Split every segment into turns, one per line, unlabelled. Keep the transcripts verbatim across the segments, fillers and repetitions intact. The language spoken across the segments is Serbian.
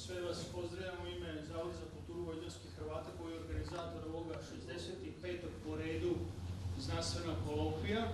Sve vas pozdravljam u ime Zavoda za kulturu vojvođanskih Hrvata koji je organizator ovoga šezdeset petog po redu znanstvenog kolokvija.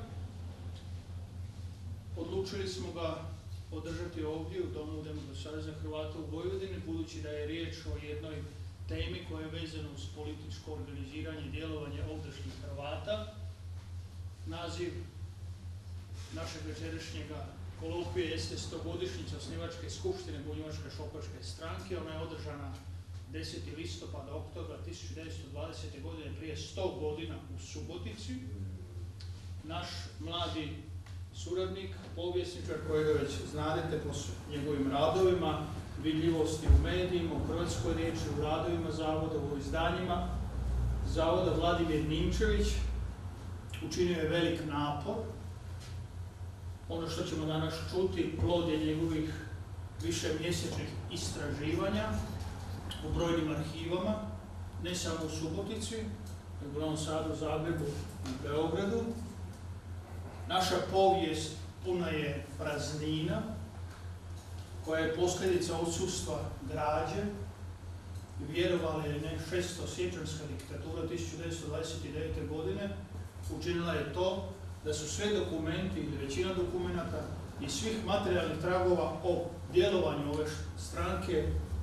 Odlučili smo ga održati ovdje u Domu Demokratskog saveza Hrvata u Vojvodini, budući da je riječ o jednoj temi koja je vezana uz političko organiziranje i djelovanje ovdašnjih Hrvata. Naziv našeg večerašnjega kolokvije jeste stogodišnjica osnivačke skupštine Bunjevačke šokačke stranke. Ona je održana desetog listopada oktobra tisuću devetsto dvadesete. godine, prije sto godina u Subotici. Naš mladi suradnik, povjesničar kojega već znadete po njegovim radovima, vidljivosti u medijima, u hrvatskoj riječi, u radovima Zavoda, u izdanjima Zavoda, Vladimir Ninčević, učinio je velik napor. Ono što ćemo danas čuti, plod je njegovih višemjesečnih istraživanja u brojnim arhivama, ne samo u Subotici, nego u Novom Sadu, Zagrebu i Beogradu. Naša povijest puna je praznina, koja je posljedica odsustva građe. Vjerovali ili ne, šestosiječanjska diktatura tisuću devetsto dvadeset devete. godine učinila je to da su sve dokumenti ili većina dokumenata i svih materijalnih tragova o djelovanju ove stranke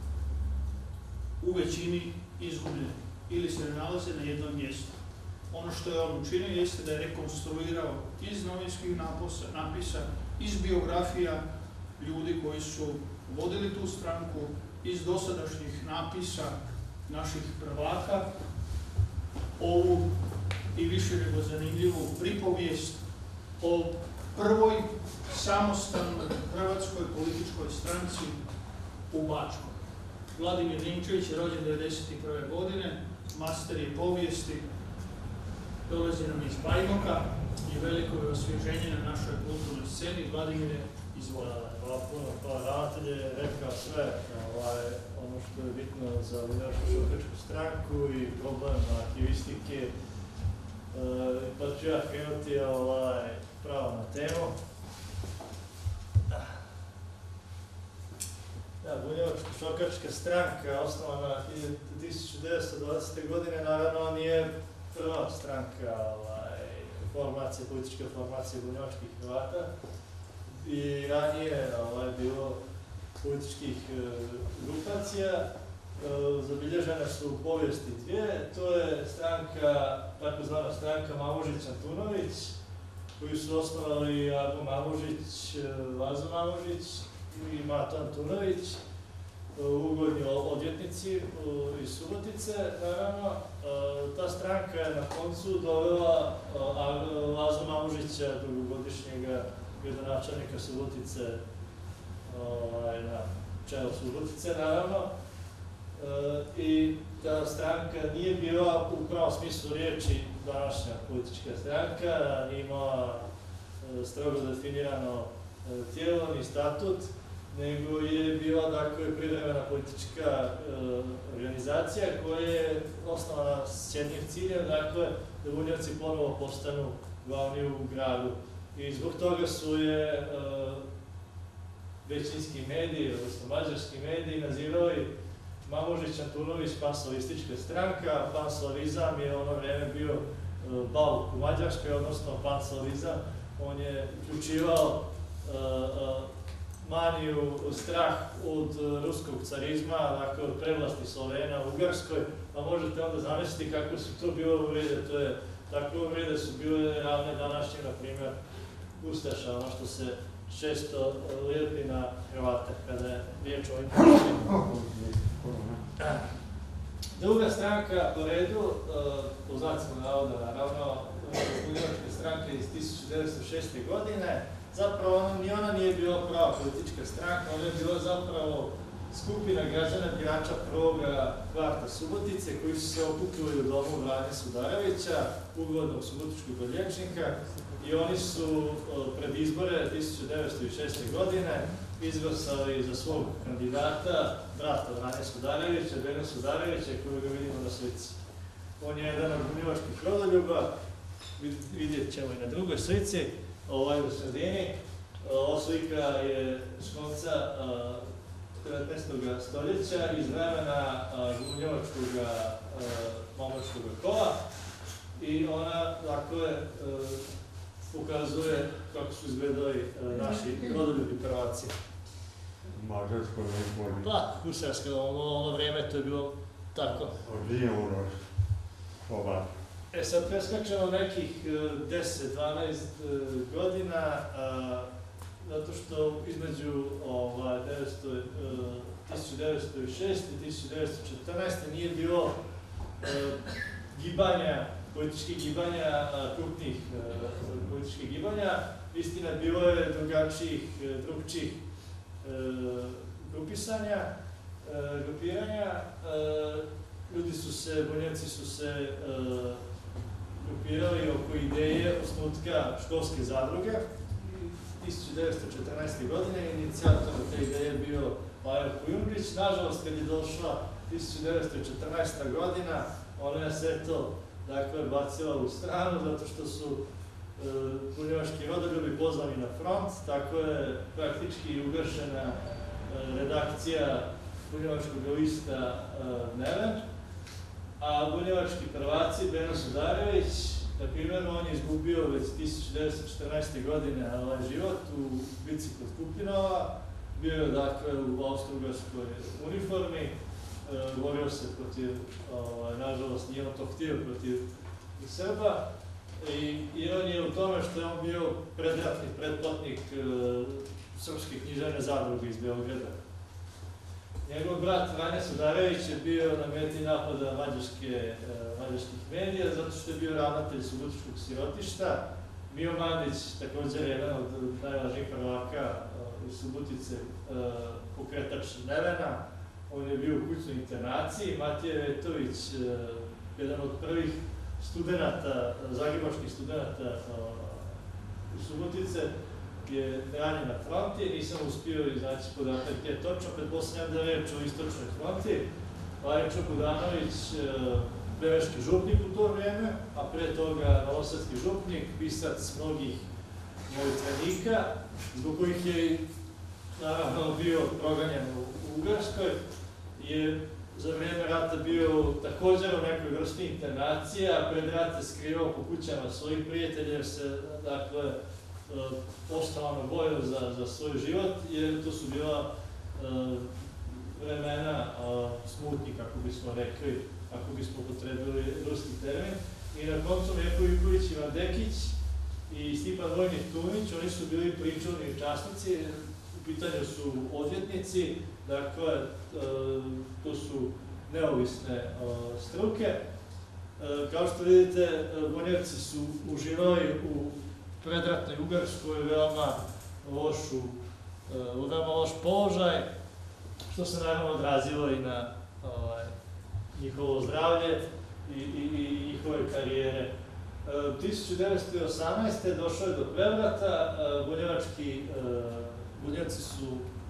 u većini izgubljeni ili se ne nalaze na jednom mjestu. Ono što je on učinio jeste da je rekonstruirao iz novinskih napisa, iz biografija ljudi koji su vodili tu stranku, iz dosadašnjih napisa naših prvaka, ovu i više nego zanimljivu pripovijest o prvoj samostalnoj hrvatskoj političkoj stranci u Bačkoj. Vladimir Ninčević je rođen devedeset prve. godine, master je povijesti, dolazi nam iz Bajmoka i veliko je osvježenje na našoj kulturnoj sceni. Vladimir, izvolite.
Hvala puno, pa ravnatelj je rekao sve, ovaj, ono što je bitno za Bunjevačku šokačku stranku i problem aktivistike, e, pa ću ja krenuti ovaj, pravo na temu. Da, Bunjevačka šokačka stranka, osnovana tisuću devetsto dvadesete. godine, naravno nije prva stranka ovaj, formacije, političke formacije bunjevačkih Hrvata. I ranije ovaj, bilo političkih e, grupacija, e, zabilježene su u povijesti dvije. To je stranka, takozvana stranka Mamužić-Antunović, koju su osnovali Abu Mamužić, Lazo Mamužić i Mato Antunović, ugodni odvjetnici iz Subotice, naravno. Ta stranka je na koncu dovela Lazo Mamužića, dugogodišnjega gradonačelnika Subotice, na čelo Subotice, naravno. I ta stranka nije bila u pravom smislu riječi današnja politička stranka, nije imala strogo definirano tijelo ni statut, nego je bila, dakle, privremena politička organizacija koja je osnovana s jednim ciljem, dakle, da Bunjevci ponovo postanu glavni u gradu. I zbog toga su je većinski mediji, odnosno mađarski mediji, nazivali Mamužić-Antunović panslavizma stranka. Panslavizam je u ono vrijeme bio bauk u Mađarskoj, odnosno panslavizam. On je uključivao maniju, strah od ruskog carizma, dakle od prevlasti Slovena u Ugarskoj, pa možete onda zamisliti kako su to bile uvrede. To je, takve uvrede su bile ravne današnje, na primjer, ustaša, ono što se često lijepi na Hrvate kada je riječ o ovim posljedima. Druga stranka po redu, po znacima navoda, naravno, Bunjevačka stranka iz tisuću devetsto šeste. godine, zapravo ni ona nije bila prava politička stranka, ona je bila zapravo skupina građana birača prvoga kvarta Subotice koji su se okupili u domu Vranje Sudarevića, uglednog subotičkog odvjetnika, i oni su pred izbore tisuću devetsto šeste. godine izglasali za svog kandidata brata Vranje Sudarevića, Beno Sudarevića, kojega vidimo na slici. On je jedan od bunjevačkih rodoljuba, vidjet ćemo i na drugoj slici, ovaj u sredini. Ova slika je s konca devetnaestog stoljeća iz vremena bunjevačkog momočkog kola i ona, dakle, ukazuje kako su izgledali naši rodoljubi prvaci.
Mađarsko nekoli.
Da, husarsko, ono vrijeme to je bilo tako.
Gdje ono oba?
E sad preskačemo nekih deset do dvanaest godina, zato što između tisuću devetsto šeste i tisuću devetsto četrnaeste nije bilo gibanja, političkih gibanja, krupnih političkih gibanja. Istina, bilo je drugačijih, drugčijih grupisanja, grupiranja. Ljudi su se, Bunjevci su se grupirali oko ideje osnutka školske zadruge. tisuću devetsto četrnaeste. godine inicijator te ideje je bio Pajo Kujundžić. Nažalost, kad je došla tisuću devetsto četrnaesta. godina, ona je sve to bacila u stranu, zato što su bunjevački rodoljubi pozvani na front, tako je praktički ugašena redakcija bunjevačkog lista Neven, a bunjevački prvaci, Beno Sudarević, na primjer, on je izgubio već tisuću devetsto četrnaeste. godine život u bici kod Kupinova, bio je dakle u austro-ugarskoj uniformi, borio se protiv, nažalost nije on to htio, protiv Srba, i ironija je u tome što je on bio predratni pretplatnik Srpske književne zadruge iz Beograda. Njegov brat Vanja Sudarević je bio na meti napada mađarskih medija zato što je bio ravnatelj Subotičkog sirotišta. Mio Mandić, također jedan od najvažnijih prvaka iz Subotice, pokretač Nevena. On je bio u kućnoj internaciji. Matija Vetović, jedan od prvih studenta, zagrebačkih studenta iz Subotice, je ranjen na fronti. Nisam uspio iznaći podatak gdje je točno, pretpostavljam da je reč o istočnoj fronti. Lajčo Budanović, beveški župnik u to vrijeme, a pre toga novosadski župnik, pisac mnogih molitvenika, zbog kojih je naravno bio proganjan u Ugarskoj, je za vrijeme rata bio također u nekoj vrsti internacije, a pred rata skrivao po kućama svojih prijatelja jer se, dakle, postavano bojao za svoj život, jer to su bila vremena smutni, kako bismo rekli, ako bismo upotrebili ruski termin. I na koncu Mirko Ivković i Vandekić i Stipan Vojnik Tunić, oni su bili pričuvni časnici, u pitanju su odvjetnici, dakle, to su neovisne struke. Kao što vidite, Bunjevci su uživali u predratnoj Ugarskoj veoma lošu, veoma loš položaj, što se naravno odrazilo i na njihovo zdravlje i njihove karijere. tisuću devetsto osamnaeste. došlo je do prevrata, Bunjevci su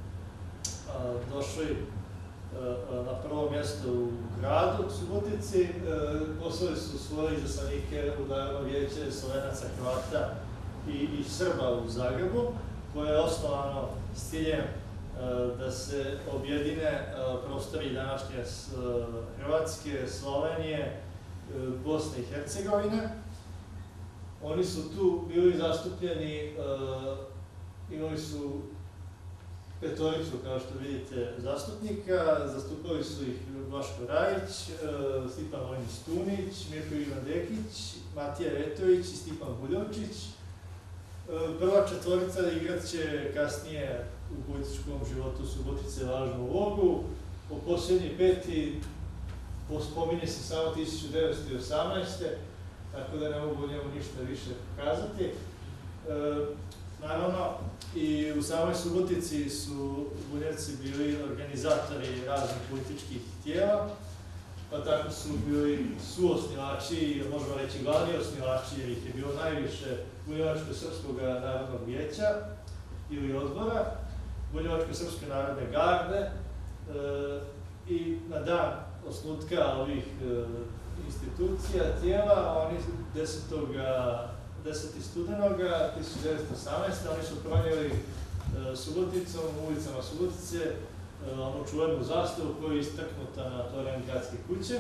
došli na prvo mjesto u gradu, u Subotici, poslali su svoje izaslanike u Narodno vijeće Slovenaca, Hrvata i Srba u Zagrebu, koje je osnovano s ciljem da se objedine prostori današnje Hrvatske, Slovenije, Bosne i Hercegovine. Oni su tu bili zastupljeni, imali su petoricu, kao što vidite, zastupnika, zastupali su ih Vaško Rajić, Stipan Vojnik Tunić, Mirko Ivan Dekić, Matija Vetović i Stipan Buljovčić. Prva četvorica igrat će kasnije u političkom životu Subotice važnu ulogu. Po posljednji peti spominje se samo tisuću devetsto osamnaeste. tako da ne mogu o njemu ništa više pokazati. Naravno, i u samoj Subotici su Bunjevci bili organizatori raznih političkih tijela, pa tako su bili suosnivači, možemo reći glavni osnivači, jer ih je bilo najviše Bunjevačko-srpskog narodnog vijeća ili odbora, Bunjevačko-srpske narodne garde, i na dan osnutka ovih institucija, tijela, oni desetog studenoga tisuću devetsto osamnaeste. oni su pronijeli Suboticom, ulicama Subotice, onu čuvenu zastavu koja je istaknuta na toranju gradske kuće.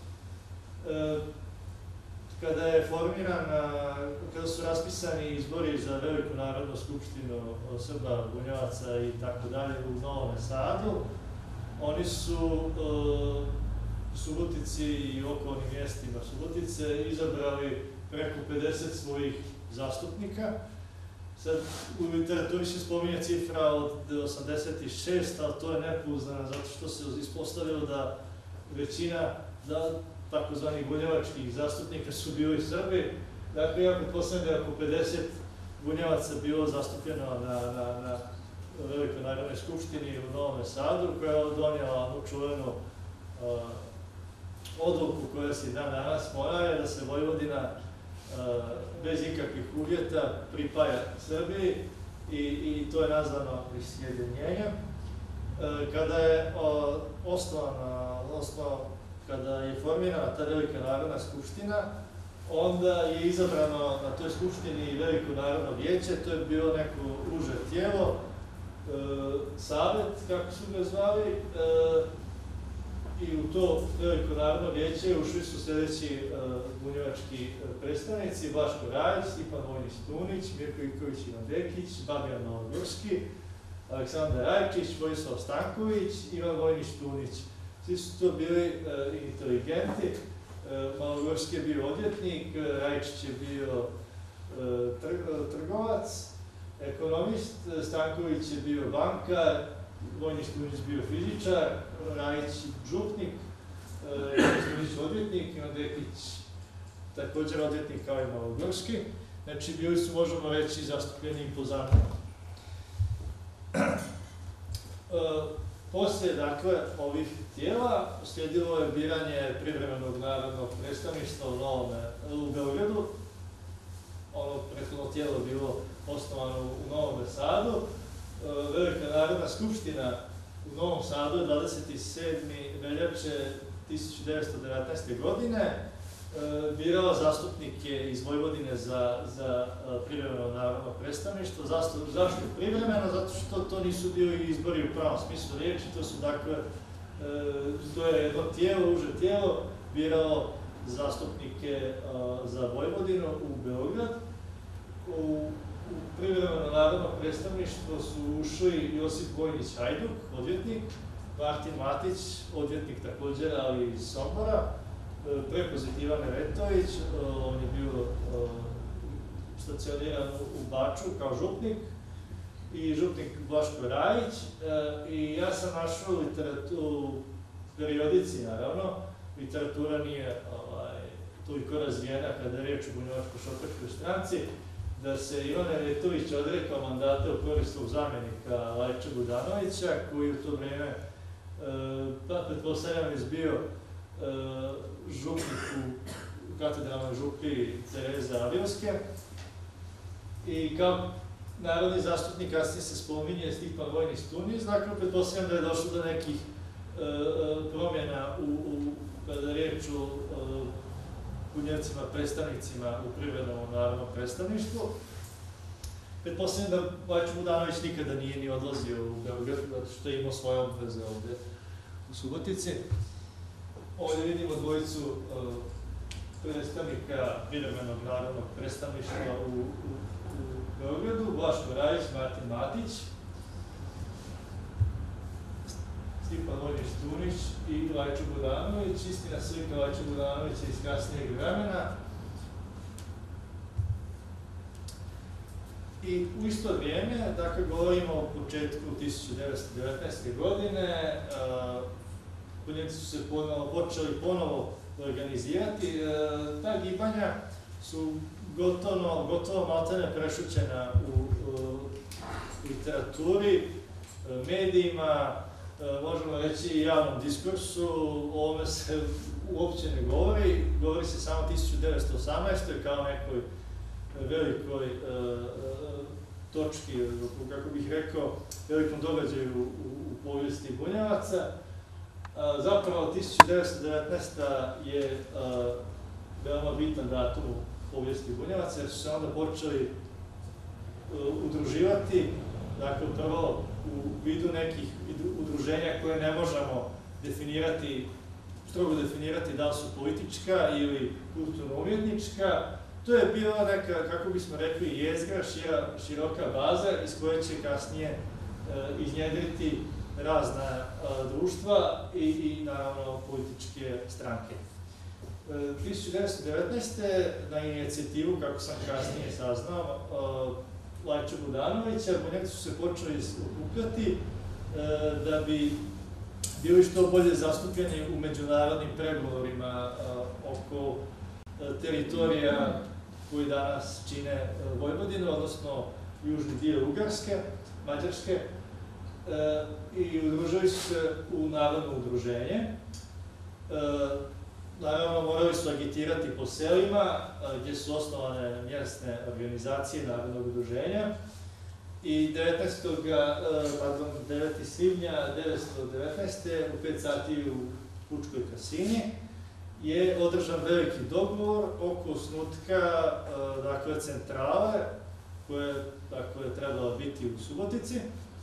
Kada je formirana, kada su raspisani izbori za Veliku narodnu skupštinu Srba, Bunjevaca i tako dalje u Novom Sadu, oni su u Subotici i okolnim mjestima Subotice izabrali preko pedeset svojih zastupnika. Sad, u literaturi se spominje cifra od osamdeset šest, ali to je nepouzdano zato što se ispostavilo da većina takozvanih bunjevačkih zastupnika su bili Srbi. Dakle, ja pretpostavljam da je oko pedeset Bunjevaca bilo zastupljeno na Velikoj narodnoj skupštini u Novom Sadu, koja je donijela onu čuvenu odluku koja se i dan danas mora, je da se Vojvodina bez ikakvih uvjeta pripaja Srbiji i to je nazvano prisjedinjenjem. Kada je osnovana, odnosno kada je formirana ta Velika narodna skupština, onda je izabrano na toj skupštini Veliko narodno vijeće, to je bilo neko uže tijelo, savet, kako su ga zvali, i u to Veliko narodno vijeće ušli su sljedeći bunjevački predstavnici: Blaško Rajić, Stipan Vojnić Tunić, Mirko Ivković Ivan Dekić, Babijan Malogorski, Aleksandar Rajčić, Vojislav Stanković, Ivan Vojnić Tunić. Svi su to bili inteligenti. Malogorski je bio odvjetnik, Rajčić je bio trgovac, ekonomist, Stanković je bio bankar, Vojnić Tunić bio fizičar, Rajić župnik, Vojnić Tunić odvjetnik, Ivan Dekić također odvjetnik kao i Malogorski. Znači, bili su, možemo reći, zastupljeni impozantno. Poslije, dakle, ovih tijela uslijedilo je biranje privremenog narodnog predstavništva u Beogradu. Ono prethodno tijelo bilo osnovano u Novom Sadu. Velika narodna skupština u Novom Sadu je dvadeset sedmog veljače tisuću devetsto devetnaeste. godine birala zastupnike iz Vojvodine za privremeno narodno predstavništvo. Zašto privremeno? Zato što to nisu bili izbori u pravom smislu riječi, to su dakle, to je jedno tijelo, uže tijelo, biralo zastupnike za Vojvodinu u Beograd. U privremeno narodno predstavništvo su ušli Josip Vojnić Hajduk, odvjetnik, Martin Matić, odvjetnik također, ali iz Sombora, prepozit Ivan Retović, on je bio stacioniran u Baču kao župnik, i župnik Blaško Rajić. I ja sam našao u periodici, naravno, literatura nije toliko razvijena kada je riječ o bunjevačko-šokačkoj stranci, da se Ivan Retović odrekao mandata u korist svog zamjenika Lajče Budanovića, koji u to vreme, pretpostavljam, je bio župnik u katedralnoj župi Tereze Avilske. I kao narodni zastupnik kasnije se spominje Stipan Vojnić Tunić, dakle, pretpostavljam da je došlo do nekih promjena kada je riječ o Bunjevcima, predstavnicima u privremenom narodnom predstavništvu. Pretpostavljam da Lajče Budanović nikada nije ni odlazio u Beograd, zato što je imao svoje obveze ovde u Subotici. Ovdje vidimo dvojicu predstavnika privremenog narodnog predstavništva u Beogradu: Blaško Rajić, Martin Matić, Stipan Vojnić Tunić i Lajče Budanović. Istina slika Lajče Budanovića iz kasnijeg vremena. I u isto vrijeme, dakle, govorimo o početku tisuću devetsto devetnaeste. godine, Bunjevci su se počeli ponovo organizirati. Ta gibanja su gotovo maltene prešućena u literaturi, medijima, možemo reći i javnom diskursu. O ovome se uopće ne govori, govori se samo tisuću devetsto osamnaeste. kao nekoj velikoj točki, kako bih rekao, velikom događaju u povijesti Bunjevaca. Zapravo, tisuću devetsto devetnaesta. je veoma bitan datum u povijesti Bunjevaca, jer su se onda počeli udruživati. Dakle, prvo u vidu nekih udruženja koje ne možemo definirati, strogo definirati da li su politička ili kulturno-umjetnička. To je bila neka, kako bismo rekli, jezgra, šira, široka baza iz koje će kasnije e, iznjedriti razna e, društva i, i naravno političke stranke. E, tisuću devetsto devetnaeste. na inicijativu, kako sam kasnije saznao, e, Lajča Budanovića, Bunjevci su se počeli okupljati e, da bi bili što bolje zastupljeni u međunarodnim pregovorima e, oko e, teritorija koji danas čine Vojvodinu, odnosno južni dio Ugarske, Mađarske, e, i udružili su se u narodno udruženje. E, naravno, morali su agitirati po selima, a, gdje su osnovane mjesne organizacije narodnog udruženja. I devetnaestog devetog svibnja devetsto devetnaeste. u pet sati u Pučkoj kasini je održan veliki dogovor oko osnutka dakle, centrale koja je dakle, trebala biti u Subotici.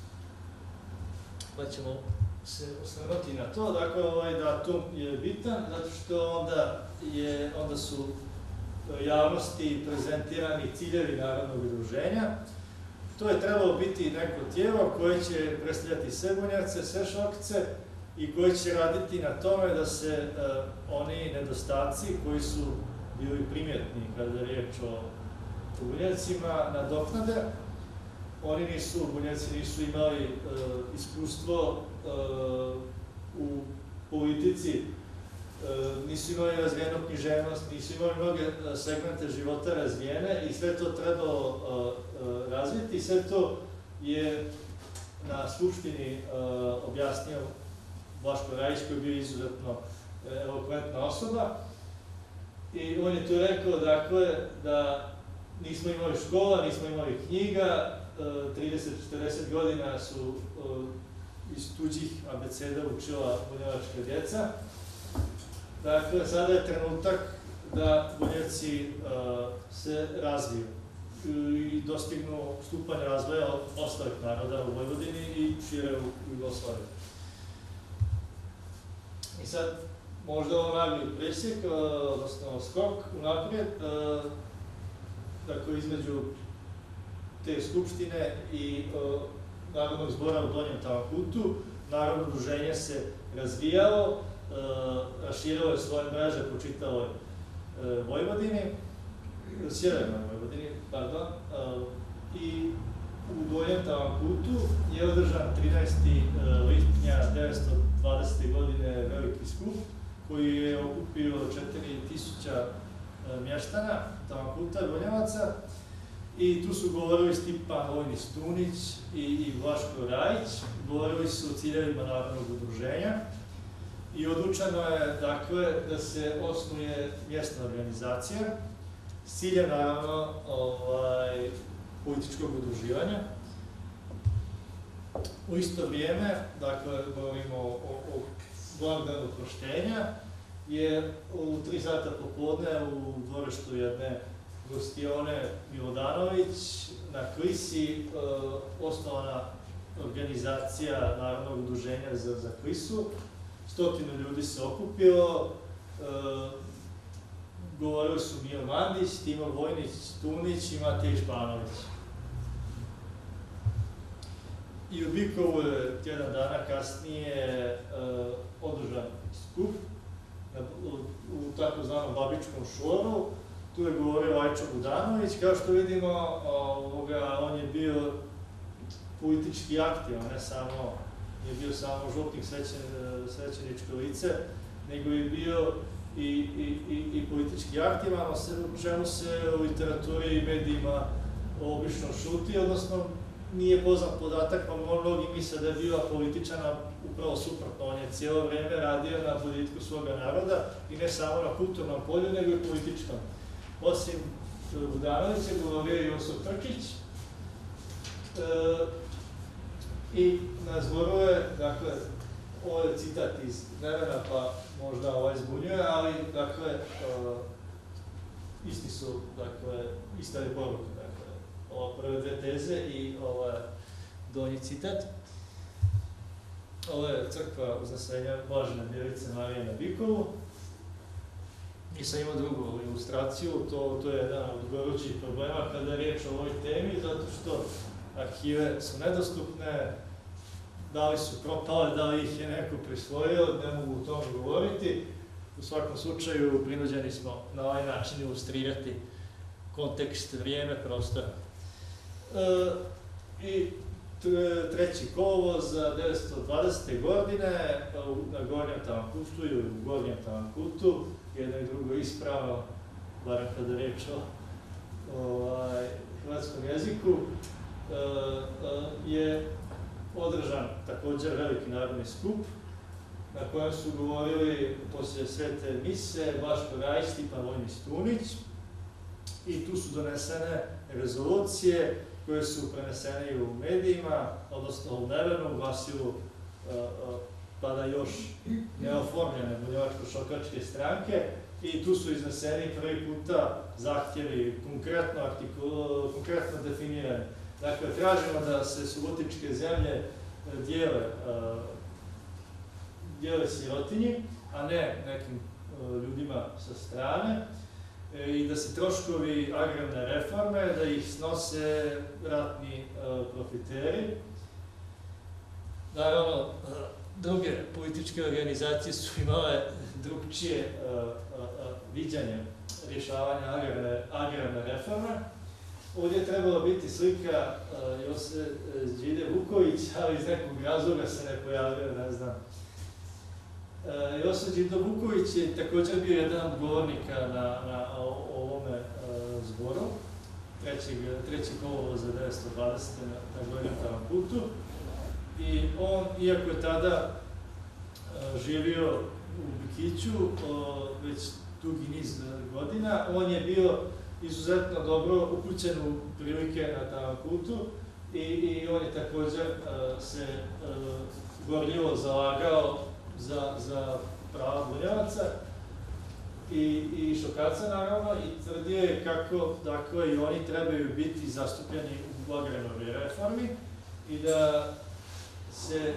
Pa ćemo se osvrnuti na to. Dakle, ovaj datum je bitan zato što onda, je, onda su javnosti prezentirani ciljevi narodnog udruženja. To je trebalo biti neko tijelo koje će predstavljati sve Bunjevce, sve Šokce i koji će raditi na tome da se uh, oni nedostaci koji su bili primjetni kada je riječ o Bunjevcima nadoknade. Oni nisu, Bunjevci nisu imali uh, iskustvo uh, u politici, uh, nisu imali razvijenu književnost, nisu imali mnoge segmente života razvijene i sve to trebalo uh, uh, razviti. Sve to je na Skupštini uh, objasnio Vlaško Rajić, koji je bio izuzetno elokventna osoba. I on je tu rekao, dakle, da nismo imali škola, nismo imali knjiga, trideset do četrdeset godina su iz tuđih abeceda učila bunjevačka djeca. Dakle, sada je trenutak da Bunjevci se razviju i dostignu stupanj razvoja ostalih naroda u Vojvodini i šire u Jugoslaviji. I sad, možda ovo nagli presjek, odnosno skok unaprijed, dakle, između te skupštine i Narodnog zbora u Donjem Tavakutu, narodno udruženje se razvijalo, raširilo je svoje mreže po čitavoj Vojvodini, sjevernoj Vojvodini, pardon, i u Donjem Tavakutu je održan trinaestog lipnja devetsto dvadesete. godine veliki skup koji je okupio četiri tisuće mještana Tavakuta, Bunjevaca, i tu su govorili Stipan Vojni-Stunić i, i Vlaško Rajić, govorili su o ciljevima narodnog udruženja i odlučeno je, dakle, da se osnuje mjesna organizacija s ciljem, naravno, ovaj, političkog udruživanja. U isto vrijeme, dakle, govorimo o, o, o blagdanu Proštenja, je u tri sata popodne u dvorištu jedne gostione Milodanović na Klisi e, osnovana organizacija Narodnog udruženja za, za Klisu. Stotinu ljudi se okupilo, e, govorili su Mio Mandić, Timo Vojnić-Stunić i Matej Španović. I u Bikovu je tjedan dana kasnije uh, održan skup na, u, u takozvanom Babičkom šoru. Tu je govorio Lajča Budanović. Kao što vidimo, ovoga, on je bio politički aktivan, ne samo, nije bio samo župnik svećen, svećeničko lice, nego je bio i, i, i, i politički aktivan, o čemu se u literaturi i medijima obično šuti, odnosno nije poznat podatak, pa mnogi misle da je bio političan, upravo suprotno. On je cijelo vrijeme radio na boljitku svoga naroda i ne samo na kulturnom polju, nego i političkom. Osim Budanovića govorio i Josip Trkić. E, I na zboru je, dakle, ovo je citat iz vremena, pa možda ovaj zbunjuje, ali, dakle, uh, isti su, dakle, ista je poruka, dakle, ova prve dve teze i ovaj donji citat. ovo je crkva Uznesenja Blažene Djevice Marije na Bikovu. Nisam imao drugu ilustraciju, to, to je jedan od gorućih problema kada je riječ o ovoj temi, zato što arhive su nedostupne, da li su propale, da li ih je neko prisvojio, ne mogu o tome govoriti. U svakom slučaju, prinuđeni smo na ovaj način ilustrirati kontekst, vrijeme, prostora. E, I treći kolovoz za devetsto dvadesete. godine na Gornjem Tavankutu i u Gornjem Tavankutu, jedno i drugo ispravno, barem kada je riječ o ovaj, hrvatskom jeziku, je održan također veliki narodni skup na kojem su govorili poslije svete mise Blaško Rajić, Stipan Vojnis Tunić, i tu su donesene rezolucije koje su prenesene i u medijima, odnosno u Nevenu, u glasilu tada još neoformljene bunjevačko-šokačke stranke, i tu su izneseni prvi puta zahtjevi konkretno, konkretno definirani. Dakle, tražimo da se subotičke zemlje dijele, dijele sirotinji, a ne nekim ljudima sa strane, i da se troškovi agrarne reforme, da ih snose ratni profiteri. Naravno, druge političke organizacije su imale drugčije viđanje rješavanja agrarne reforme. Ovdje je trebala biti slika Jose Đide Vuković, ali iz nekog razloga se ne pojavio, ne znam. Josip Đido Vuković je također bio jedan od govornika na, na ovome zboru, treći kolovoz za devetsto dvadesete. na Gornjem Tavankutu. I on, iako je tada živio u Bikiću već dugi niz godina, on je bio izuzetno dobro upućen u prilike na Tavankutu i, i on je također se gorljivo zalagao za, za prava Bunjevaca i, i Šokaca, naravno, i tvrdio je kako, dakle, i oni trebaju biti zastupljeni u agrarnoj reformi i da se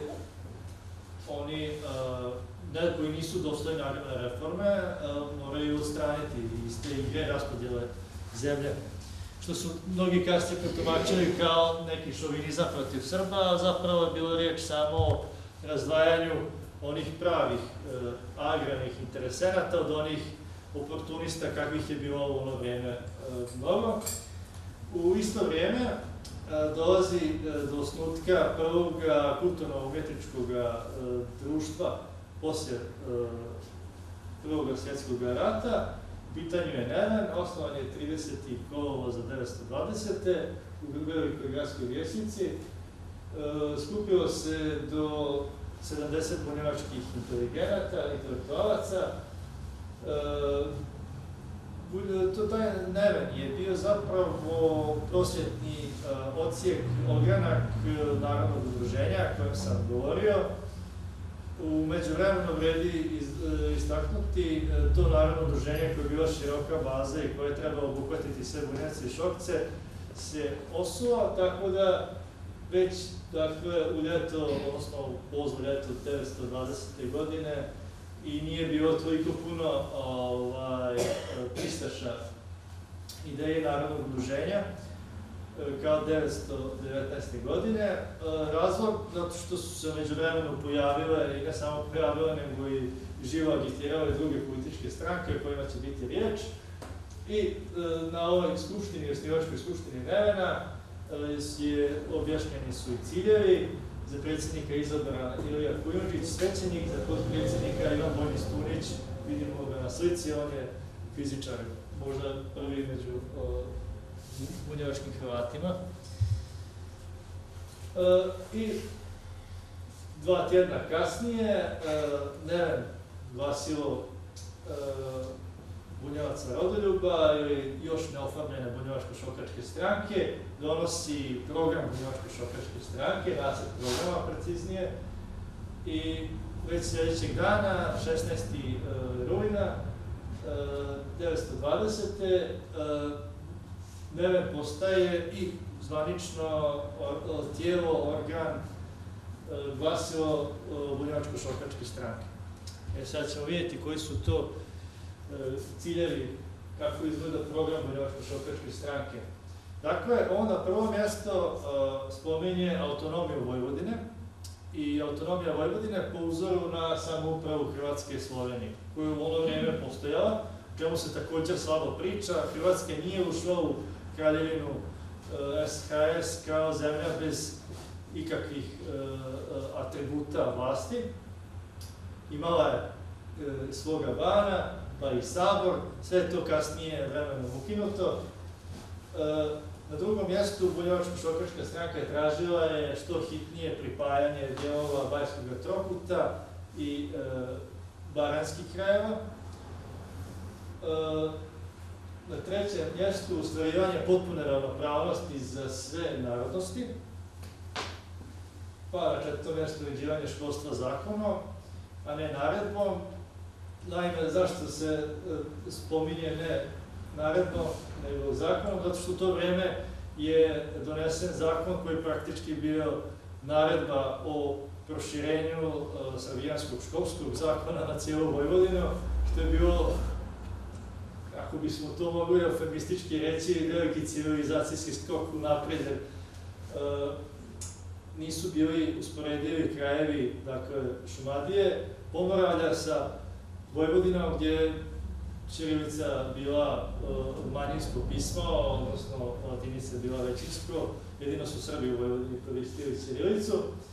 oni, ne, koji nisu dostojni agrarne reforme, moraju odstraniti iz te igre raspodjele zemlje, što su mnogi kasnije protumačili kao neki šovinizam protiv Srba, a zapravo je bilo riječ samo o razdvajanju onih pravih eh, agrarnih interesenata od onih oportunista kakvih je bilo u ono vrijeme eh, mnogo. U isto vrijeme eh, dolazi eh, do osnutka prvog kulturno-umjetničkog eh, društva poslije eh, Prvog svjetskog rata. U pitanju je Neven, osnovan je tridesetog kolovoza devetsto dvadesete. u Velikoj gradskoj vijećnici. Eh, skupilo se do sedamdeset bunjevačkih inteligenata, intelektualaca. E, to taj Neven je bio zapravo prosvjetni e, odsjek, ogranak narodnog udruženja o kojem sam govorio. U međuvremenu vredi iz, e, istaknuti e, to narodno udruženje koje je bila široka baza i koje je trebalo obuhvatiti sve Bunjevce i Šokce se osuva, tako da već dakle, u ljeto, odnosno u poznu ljeto devetsto dvadesete. godine i nije bilo toliko puno ovaj, pristaša ideje narodnog udruženja kao devetsto devetnaeste. godine. Razlog zato što su se međuvremenu pojavile, i ne samo pojavile, nego i živo agitirale druge političke stranke o kojima će biti riječ. I na ovoj skupštini, osnivačkoj skupštini Nevena, je objašnjeni su i ciljevi. Za predsjednika izabran Ilija Kujundžić, svećenik, za potpredsjednika Ivan Vojnis Tunić, vidimo ga na slici, on je fizičar, možda prvi među bunjevačkim Hrvatima. E, I dva tjedna kasnije, e, Neven, glasilo e, Bunjevaca Rodoljuba ili još neoformljene bunjevačko-šokačke stranke, donosi program bunjevačko-šokačke stranke, nacrt programa preciznije, i već sljedećeg dana, šesnaestog rujna devetsto dvadesete. Neven postaje i zvanično tijelo, organ glasilo bunjevačko-šokačke stranke. E sad ćemo vidjeti koji su to ciljevi, kako izgleda program bunjevačko-šokačke stranke. Dakle, on na prvo mjesto spominje autonomiju Vojvodine i autonomija Vojvodine po uzoru na samoupravu Hrvatske i Slovenije, koju u ono vrijeme postojala, o čemu se također slabo priča. Hrvatska nije ušla u kraljevinu S H S kao zemlja bez ikakvih atributa vlasti. Imala je svoga bana, pa i sabor, sve to kasnije vremenom ukinuto. Na drugom mjestu bunjevačko-šokačka stranka je tražila je što hitnije pripajanje dijelova Banjskog trokuta i baranjskih krajeva. Na trećem mjestu ostvarivanje potpune ravnopravnosti za sve narodnosti. Pa na četvrtom mjestu uređivanje školstva zakonom, a ne naredbom. Naime, zašto se spominje ne naredbom, nego zakonom? Zato što u to vrijeme je donesen zakon koji je praktički bio naredba o proširenju srbijanskog školskog zakona na cijelu Vojvodinu, što je bilo, ako bismo to mogli eufemistički reći, veliki civilizacijski skok unaprijed. Nisu bili usporedivi krajevi, dakle, Šumadije, Pomoravlja sa Vojvodinom, gdje je ćirilica bila manjinsko pismo, odnosno latinica bila većinsko, jedino su Srbi u Vojvodini koristili ćirilicu.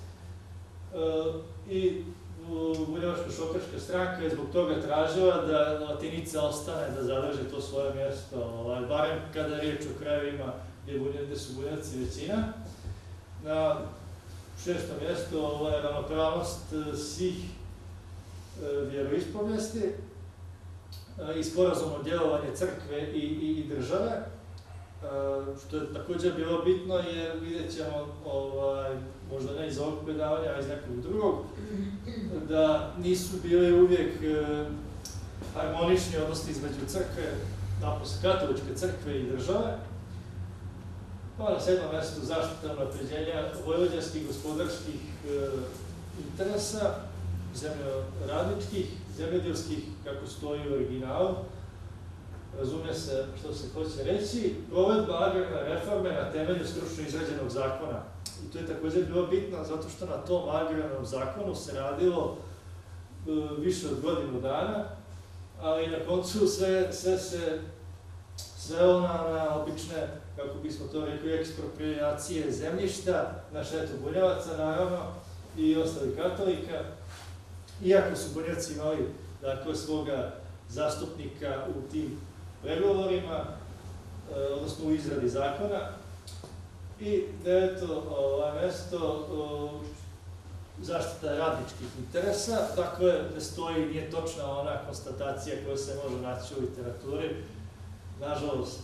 I bunjevačko-šokačka stranka je zbog toga tražila da latinica ostane, da zadrži to svoje mjesto, barem kada je riječ o krajevima gdje su Bunjevci većina. Na šestom mjestu je ravnopravnost svih vjeroispovijesti i sporazum o djelovanju crkve i države, što je također bilo bitno jer vidjet ćemo, možda ne iz ovog predavanja, a iz nekog drugog, da nisu bili uvijek harmonični odnosi između crkve, napose katoličke crkve i države. Pa na sedmom mjestu zaštita unapređenja vojvođanskih gospodarskih interesa, zemljoradničkih, zemljodelskih, kako stoji u originalu, razumije se što se hoće reći, provedba agrarne reforme na temelju stručno izrađenog zakona. I to je također bilo bitno zato što na tom agrarnom zakonu se radilo više od godinu dana, ali na koncu sve se svelo na obične, kako bismo to rekli, ekspropriacije zemljišta na štetu Bunjevaca, naravno, i ostalih katolika. Iako su Bunjevci imali svoga zastupnika u tim pregovorima, odnosno u izradi zakona. I deveto mjesto, zaštita radničkih interesa. Dakle, ne stoji, nije točna ona konstatacija koja se može naći u literaturi. Nažalost,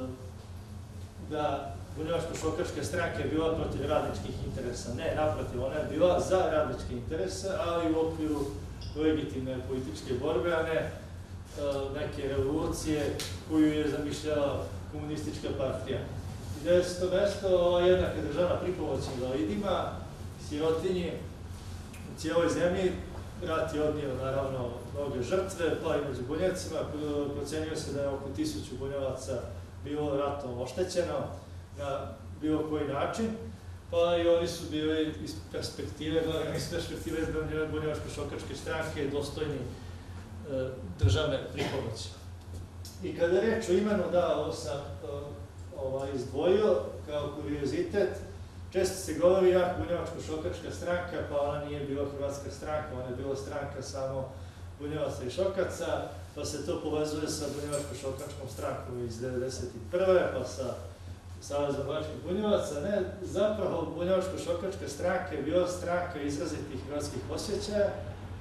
da bunjevačko-šokačka stranka je bila protiv radničkih interesa. Ne, naprotiv, ona je bila za radničke interese, ali u okviru legitimne političke borbe, a ne neke revolucije koju je zamišljala komunistička partija. I deveto mjesto, jednaka državna pripomoć invalidima, sirotinji u cijeloj zemlji. Rat je odnio, naravno, mnoge žrtve, pa i među Bunjevcima. Procenjuje se da je oko tisuću Bunjevaca bilo ratom oštećeno na bilo koji način, pa i oni su bili iz perspektive, gledam iz perspektive bunjevačko-šokačke stranke, dostojni državne pripomoći. I kada je reč o imenu, da, ovo sam izdvojio kao kuriozitet, često se govori, ja, bunjevačko-šokačka stranka, pa ona nije bila hrvatska stranka, ona je bila stranka samo Bunjevaca i Šokaca, pa se to povezuje sa bunjevačko-šokačkom strankom iz devedeset prve pa sa Savezom Banjskih Bunjevaca. Ne, zapravo bunjevačko-šokačka stranka je bila stranka izrazitih hrvatskih osjećaja.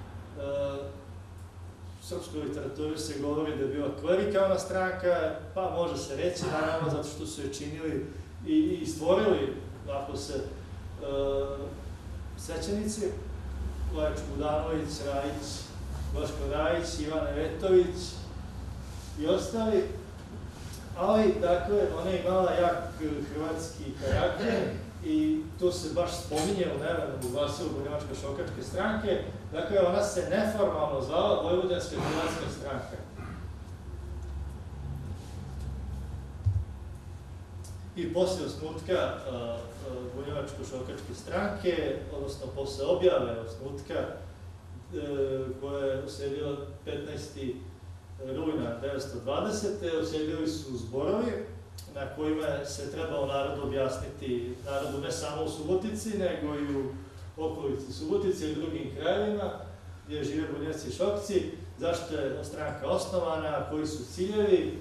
U srpskoj literaturi se govori da je bila klerikalna stranka, pa može se reći, naravno, zato što su je činili i stvorili, ako se svećenici, Lajč Budanović, Rajić, Boško Rajić, Ivan Evetović i ostali, ali, dakle, ona je imala jak hrvatski karakter i to se baš spominje u nevenom u glasilu Bunjevačke šokačke stranke, dakle ona se neformalno zvala Vojvođanska hrvatska stranka. I poslije osnutka Bunjevačko-šokačke stranke, odnosno posle objave osnutka, koja je uslijedila petnaestog rujna devetsto dvadesete. uslijedili su zborovi na kojima se trebalo narodu objasniti, narodu ne samo u Subotici, nego i u okolici Subotice i drugim krajevima gdje žive Bunjevci i Šokci, zašto je stranka osnovana, koji su ciljevi.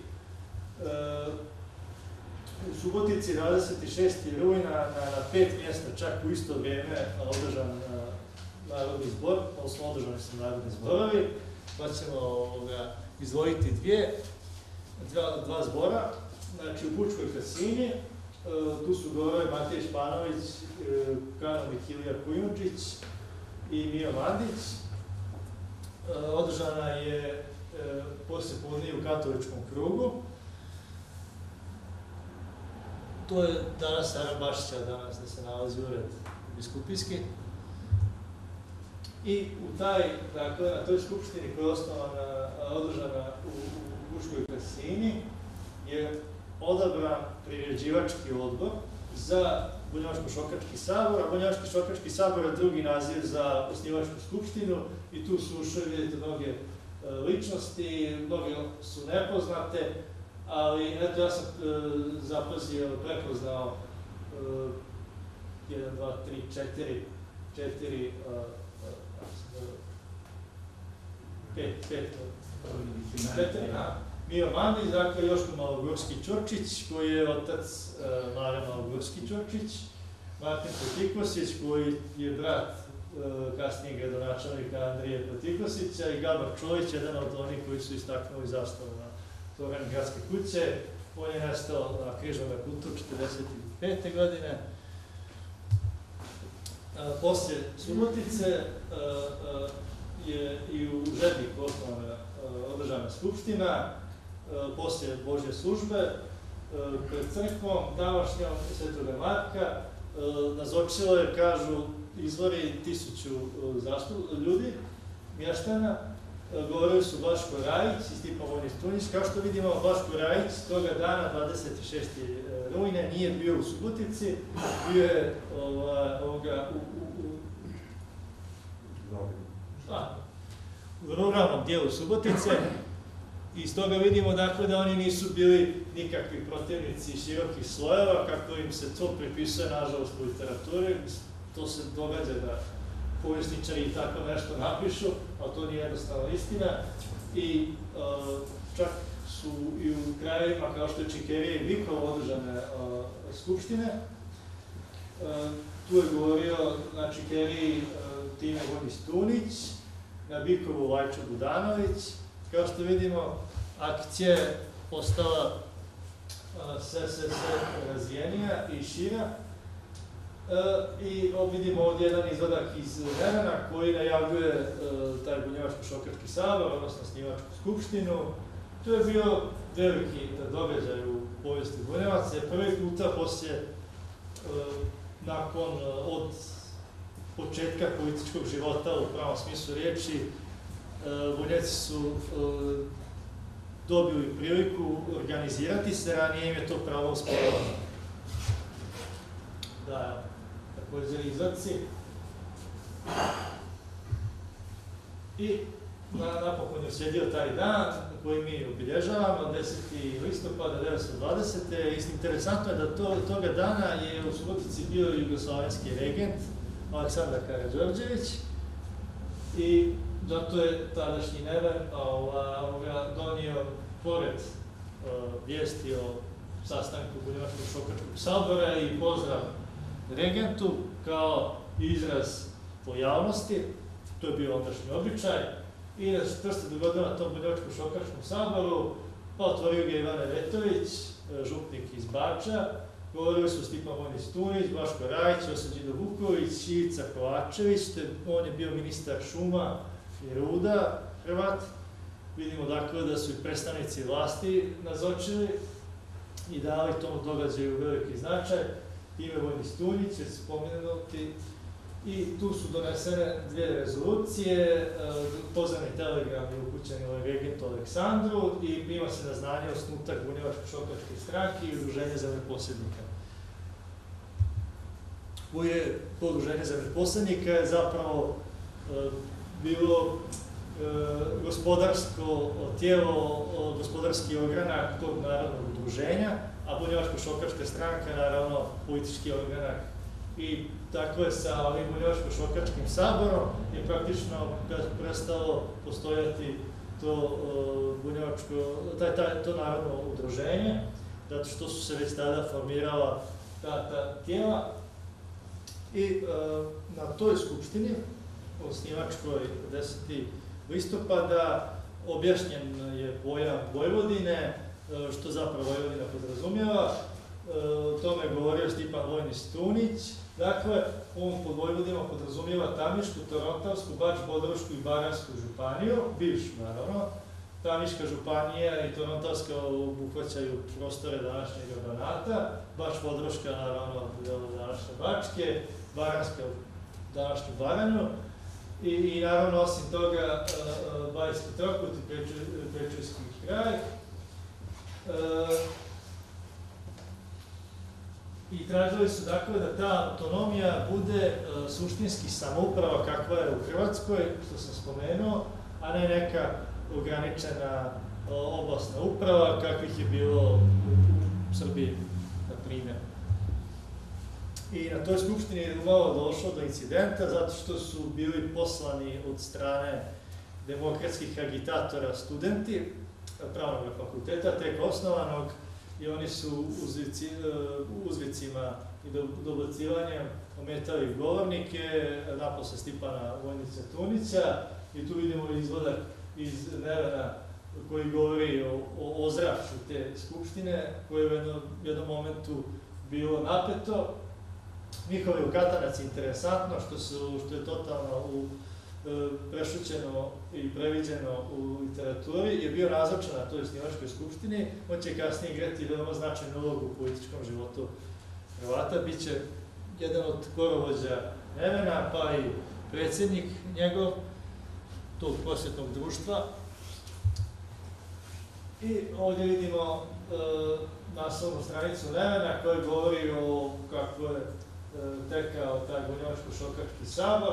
U Subotici dvadeset šestog rujna na pet mjesta, čak u isto vrijeme, održan narodni zbor, odnosno održani su narodni zborovi, pa ćemo izdvojiti dvije, dva zbora. Znači u Pučkoj Kasini, tu su govorili Matej Španović, kanovnik Ilija Kujundžić i Mio Mandić. Održana je poslijepodne u katoličkom krugu. To je danas Sara Bašića, danas da se nalazi ured biskupijski. I u taj, dakle, na toj skupštini koja je osnovana, održana u Pučkoj Kasini, je odabran priređivački odbor za Bunjevačko-šokački sabor, a Bunjevački-šokački sabor je drugi naziv za osnivačku skupštinu i tu su ušli, vidite, mnoge ličnosti, mnoge su nepoznate, ali eto ja sam zapazio, prepoznao jedan, dva, tri, četiri, četiri, pet, pet, četiri, Mio Mandić, dakle Joško Malogorski-Ćorčić, koji je otac Mare Malogorski-Ćorčić, Martin Protikosić, koji je brat kasnijeg gradonačelnika Andrije Protikosića i Gabar Čović, jedan od onih koji su istaknuli zastavu na toranju gradske kuće. On je nastao na Križnom putu četrdeset pete. godine. Poslije Subotice je i u Žedniku održana skupština, poslije Božje službe, pred crkvom današnjom Svetoga Marka, nazočilo je, kažu izvori, tisuću ljudi, mještana. Govorili su Blaško Rajić i Stipan Vojnić Tunić. Kao što vidimo, Blaško Rajić toga dana, dvadeset šestog rujna, nije bio u Subotici, bio je u ruralnom dijelu Subotice. I stoga vidimo dakle da oni nisu bili nikakvi protivnici širokih slojeva, kako im se to pripisuje, nažalost, u literaturi. To se događa da povjesničari i tako nešto napišu, ali to nije jednostavno istina. I čak su i u krajevima kao što je Čikerija i Bikovo održane skupštine. Tu je govorio na Čikeriji Tine Vojnić Tunić, na Bikovu Lajčo Budanović. Kao što vidimo, akcija je postala sve, sve, sve razvijenija i šira. I vidimo ovdje jedan izvadak iz vremena koji najavljuje taj Bunjevačko-šokački sabor, odnosno osnivačku skupštinu. To je bio veliki događaj u povijesti Bunjevaca. Prvi puta poslije, nakon, od početka političkog života u pravom smislu riječi, Bunjevci su dobili priliku organizirati se, ranije im je to pravo uspjevano. Da, također izvaci. I napokon je uslijedio taj dan koji mi obilježavamo, deseti listopada devetsto dvadesete. Interesantno je da toga dana je u Subotici bio jugoslavenski regent Aleksandar Karađorđević i zato je tadašnji Neven donio, pored vijesti o sastanku Bunjevačkog šokačkog sabora i pozdrav regentu kao izraz pojavnosti. To je bio ondašnji običaj. I što se dogodilo na tom Bunjevačkom šokačkom saboru, pa otvorio ga Ivane Vetović, župnik iz Bača, govorili su Stipan Vojnić Tunić, Blaško Rajić, Osađido Vuković, Ivica Kovačević, on je bio ministar šuma i ruda, Hrvat. Vidimo dakle da su i predstavnici vlasti nazočili i dali tomu događaju veliki značaj. time Vojni Stunić, je spomenuti, i tu su donesene dvije rezolucije, pozvani telegram je upućen regentu Aleksandru i prima se na znanje osnutak Bunjevačko-šokačke stranke i Udruženje zemljoposjednika. Koje to Udruženje zemljoposjednika je zapravo bilo gospodarsko tijelo, gospodarski ogranak tog narodnog udruženja, a Bunjevačko-šokačka stranka je naravno politički ogranak. I tako je sa ovim Bunjevačko-šokačkim saborom je praktično prestalo postojati to bunjevačko, taj, taj, to narodno udruženje, zato što su se već tada formirala ta, ta tijela. I e, na toj skupštini, osnivačkoj desetog listopada, objašnjen je pojam Vojvodine, što zapravo Vojvodina podrazumijeva. O tome je govorio Stipan Vojni Stunić. Dakle, on pod Vojvodinom podrazumijeva Tamišku, Torontavsku, Bač-Bodrošku i Baransku županiju, bivšu naravno. Tamiška županija i Torontavska obuhvaćaju prostore današnjeg Banata, Bač-Bodroška naravno današnje Bačke, Baranska današnju Baranju i, i naravno osim toga Bajski Trokut i Prečujski kraj. E, I tražili su dakle da ta autonomija bude uh, suštinski samouprava kakva je u Hrvatskoj, što sam spomenuo, a ne neka ograničena uh, oblastna uprava kakvih je bilo u, u Srbiji, na primjer. I na toj skupštini je malo došlo do incidenta zato što su bili poslani od strane demokratskih agitatora studenti Pravnog fakulteta, tek osnovanog, i oni su uzvici, uzvicima i dobacivanjem ometali govornike, naposle Stipana Vojnice Tunića, i tu vidimo izvodak iz Nevena koji govori o, o ozračju te skupštine, koje je u jednom, jednom momentu bilo napeto. Mihajlo Katanac je interesantno, što, su, što je totalno u, e, prešućeno i previđeno u literaturi, je bio nazočan na toj osnivačkoj skupštini. On će kasnije igrati veoma značajnu ulogu u političkom životu Hrvata. Biće jedan od korovođa Nevena, pa i predsjednik njegov, tog prosvjetnog društva. I ovdje vidimo e, naslovnu stranicu Nevena koja govori o kako je e, tekao taj Bunjevačko-šokački sabor.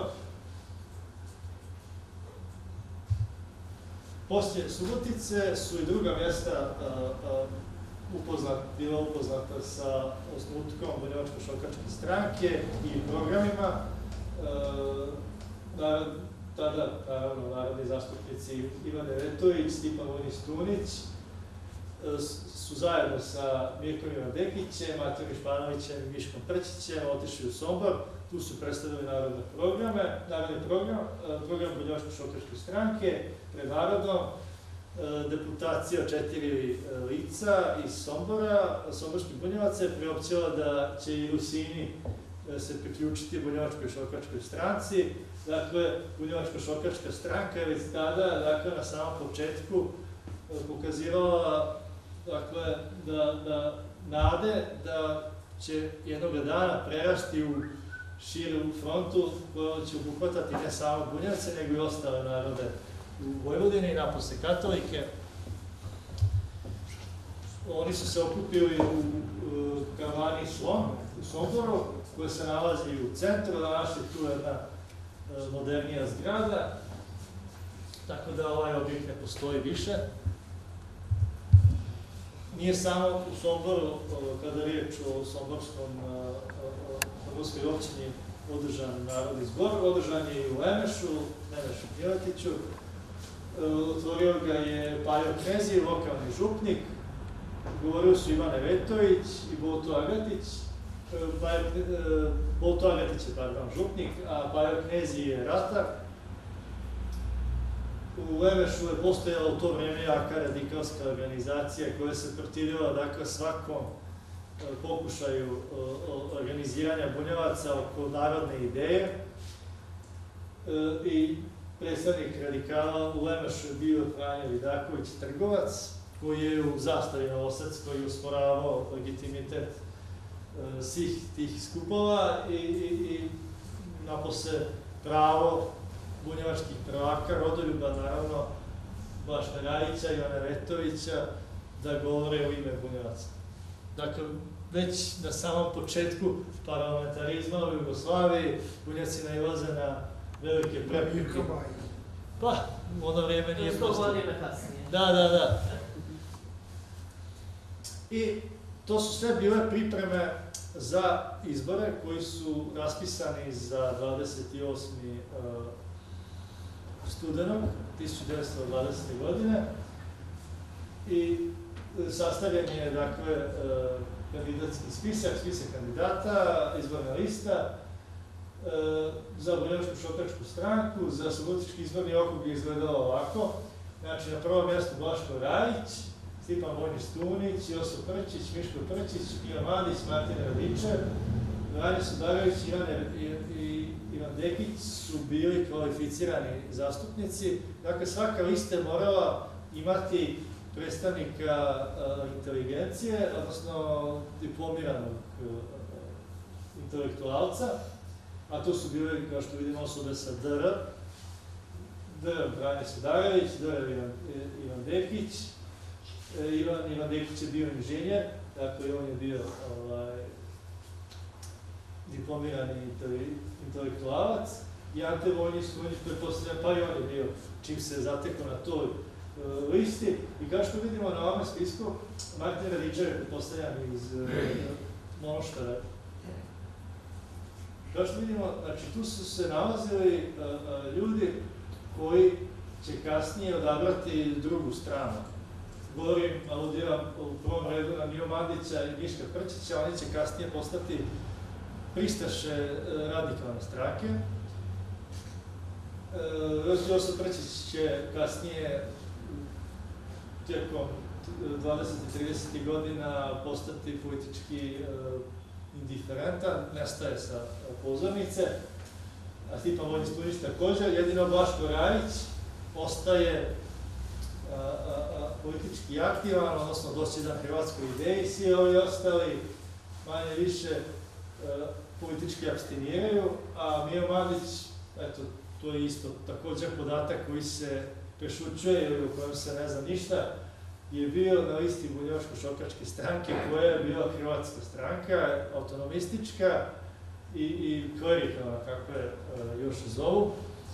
Poslije Subotice su i druga mjesta a, a, upoznat, bila upoznata sa osnutkom Bunjevačko-šokačke stranke i programima. A, na, tada, naravno, narodni zastupnici Ivan Retović, Stipan Vojni Stunić su zajedno sa Mirkom Ivandekićem, Matijom Španovićem i Miškom Prčićem otišli u Sombor. Tu su predstavili narodne programe, narodni program, program Bunjevačko-šokačke stranke pred narodom, deputacija od četiri lica iz Sombora, somborskih bunjevaca je priopćila da će i Rusini se priključiti Bunjevačkoj-šokačkoj stranci. Dakle, Bunjevačko-šokačka stranka je već tada, dakle, na samom početku pokazivala, dakle, da, da nade da će jednog dana prerasti u širu frontu koja će obuhvatati ne samo Bunjevce, nego i ostale narode u Vojvodini i naposle katolike. Oni su se okupili u, u karavani Slon u Somboru, koja se nalazi u centru, danas je tu jedna e, modernija zgrada, tako da ovaj objekt ne postoji više. Nije samo u Somboru, kada je riječ o somborskom, somborskoj općini, održan narodni zbor, održan je i u Lemešu, Lemešu Miletiću. Otvorio ga je Pajo Knezije, lokalni župnik, govorili su Ivane Retović i Boto Agatić. Boto Agatić je, pardon, župnik, a Pajo Knezije je ratar. U Lemešu je postojala u to vrijeme jaka radikalska organizacija koja se protivila, dakle, svakom pokušaju organiziranja Bunjevaca oko narodne ideje. I predstavnik radikala u Lemešu je bio Franjo Vidaković Trgovac, koji je u zastavi Novosadskoj usporavao legitimitet svih tih skupova i, i, i napose pravo bunjevačkih prvaka, rodoljuba, naravno, Blaška Rajića i Ivana Retovića, da govore u ime bunjevaca. Dakle, već na samom početku parlamentarizma u Jugoslaviji bunjevci nailaze na velike prepreke. Pa, u ono vrijeme nije postoji.
godina kasnije.
Da, da, da. I to su sve bile pripreme za izbore koji su raspisani za dvadeset osmi studenog tisuću devetsto dvadesete. godine i sastavljen je, dakle, kandidatski spisak, spisak kandidata, izborna lista. Za Bunjevačku šokačku stranku, za Subotički izborni okrug je izgledalo ovako. Znači, na prvom mjestu Blaško Rajić, Stipan Vojnić Stunić, Josip Prčić, Miško Prčić, Ivan Mandić, Martin Radičev, Vanja Sudarević i Ivan Dekić su bili kvalificirani zastupnici. Dakle, svaka lista je morala imati predstavnika inteligencije, odnosno diplomiranog intelektualca, a to su bili, kao što vidimo, osobe sa D R, D R Vanja Sudarević, D R Ivan Dekić. Ivan, Ivan Dekić je bio inženjer, dakle on je bio ovaj, diplomirani intelektualac, i Ante Vojnić Stunić, pretpostavljam, pa i on je bio, čim se zatekao na toj uh, listi. I kao što vidimo na ovome spisku, Martin Radičev je pretpostavljam iz uh, Monoštara. Kao što vidimo, znači tu su se nalazili uh, uh, ljudi koji će kasnije odabrati drugu stranu. Govorim, aludiram u prvom redu na Miju Mandića i Miška Prčića, oni će kasnije postati pristaše radikalne stranke. Josip Prčić će kasnije, tijekom dvadesetih i tridesetih godina, postati politički indiferentan, nestaje sa pozornice, a Stipan Vojnić Stunić također, jedino Blaško Rajić ostaje A, a, a, politički aktivan, odnosno dosljedan hrvatskoj ideji, svi ovi ostali manje više a, politički apstiniraju, a Mijo Mandić, eto, to je isto također podatak koji se prešućuje ili u kojem se ne zna ništa, je bio na listi Bunjevačko-šokačke stranke, koja je bila hrvatska stranka, autonomistička i, i klerikalna, kako je a, još zovu.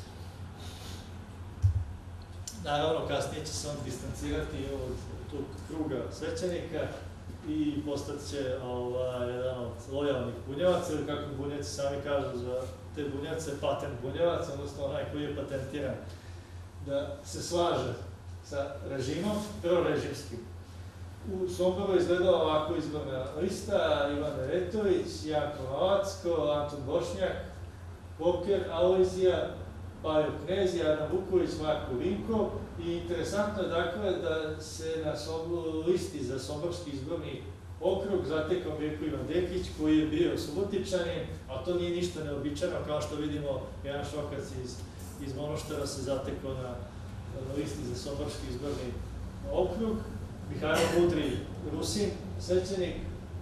Naravno, kasnije će se on distancirati od tog kruga svećenika i postat će ovaj, jedan od lojalnih bunjevaca, ili kako bunjevci sami kažu za te bunjevce, patent bunjevaca, odnosno onaj koji je patentiran da se slaže sa režimom, prorežimskim. U Somboru izgledala ovako izborna lista: Ivan Retović, Janko Novacko, Anton Bošnjak, Poker, Alojzija, Pajo Knez, Adam Vuković, Marko Vinkov. I interesantno je, dakle, da se na listi za Somborski izborni okrug zatekao Mirko Ivan Dekić, koji je bio Subotičanin, a to nije ništa neobičajno, kao što vidimo, jedan Šokac iz, iz Monoštara se zatekao na, na listi za Somborski izborni okrug. Mihajlo Mudri, Rusin, svećenik.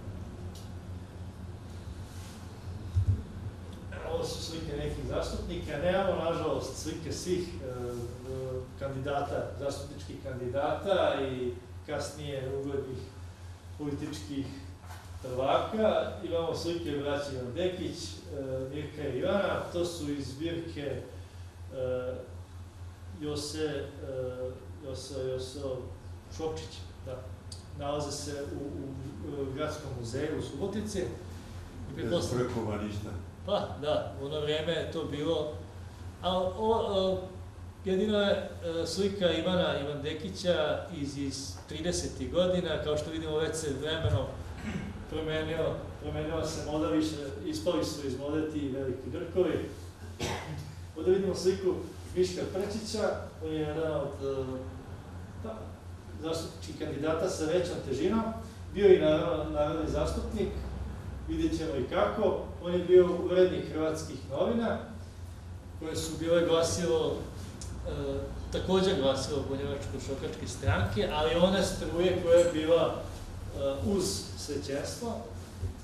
Ovo su slike nekih zastupnika, nemamo, nažalost, slike svih e, kandidata, zastupničkih kandidata i kasnije uglednih političkih prvaka. Imamo slike braće Ivan Dekić, e, Mirka i Ivana, to su iz zbirke e, Jose, e, Jose, Jose Šokčić, da. Nalaze se u, u, u Gradskom muzeju u Subotici.
Bez prekova ništa.
Pa, da, u ono vrijeme je to bilo, a o, o, jedino je e, slika Ivana Ivan Dekića iz, iz tridesetih godina, kao što vidimo već se vremenom promenio, promenila se moda više, ispali su iz mode ti veliki Grkovi. Ovdje vidimo sliku Miška Prčića, on je jedan od pa, zastupničkih kandidata sa većom težinom, bio i naravno narodni zastupnik, vidjet ćemo i kako. On je bio urednik hrvatskih novina, koje su bile glasilo, e, također glasilo Bunjevačko-šokačke stranke, ali one struje koja je bila e, uz svećenstvo.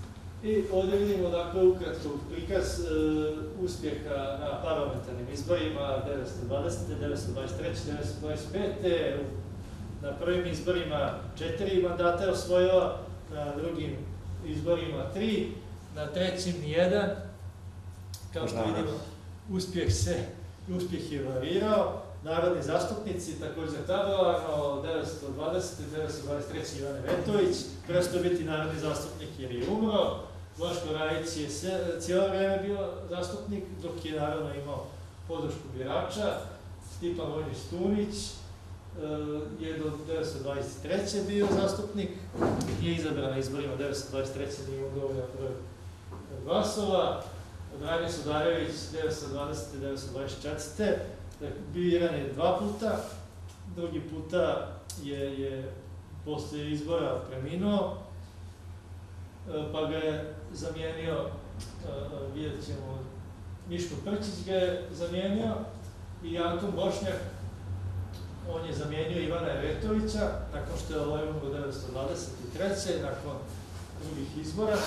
I ovdje vidimo dakle ukratko prikaz e, uspjeha na parlamentarnim izborima devetsto dvadesete, devetsto dvadeset treće, devetsto dvadeset pete Na prvim izborima četiri mandata je osvojila, na drugim izborima tri, na trećim nijedan. Kao što vidimo, uspjeh se, uspjeh je varirao. Narodni zastupnici, također tabelarno, devetsto dvadesete, devetsto dvadeset treće Ivane Vetović, prestao biti narodni zastupnik jer je umro. Boško Rajić je se, cijelo vrijeme bio zastupnik, dok je naravno imao podršku birača. Stipan Vojnić Stunić e, je do devetsto dvadeset treće bio zastupnik, je izabran na izborima devetsto dvadeset treće nije imao dovoljan broj glasova. Dragan Sudarević devetsto dvadesete, devetsto dvadeset četvrte biran je dva puta, drugi puta je, je poslije izbora preminuo, pa ga je zamijenio, vidjet ćemo, Miško Prčić ga je zamijenio i Anton Bošnjak, on je zamijenio Ivana Vetovića nakon što je ovaj umro devetsto dvadeset treće nakon drugih izbora.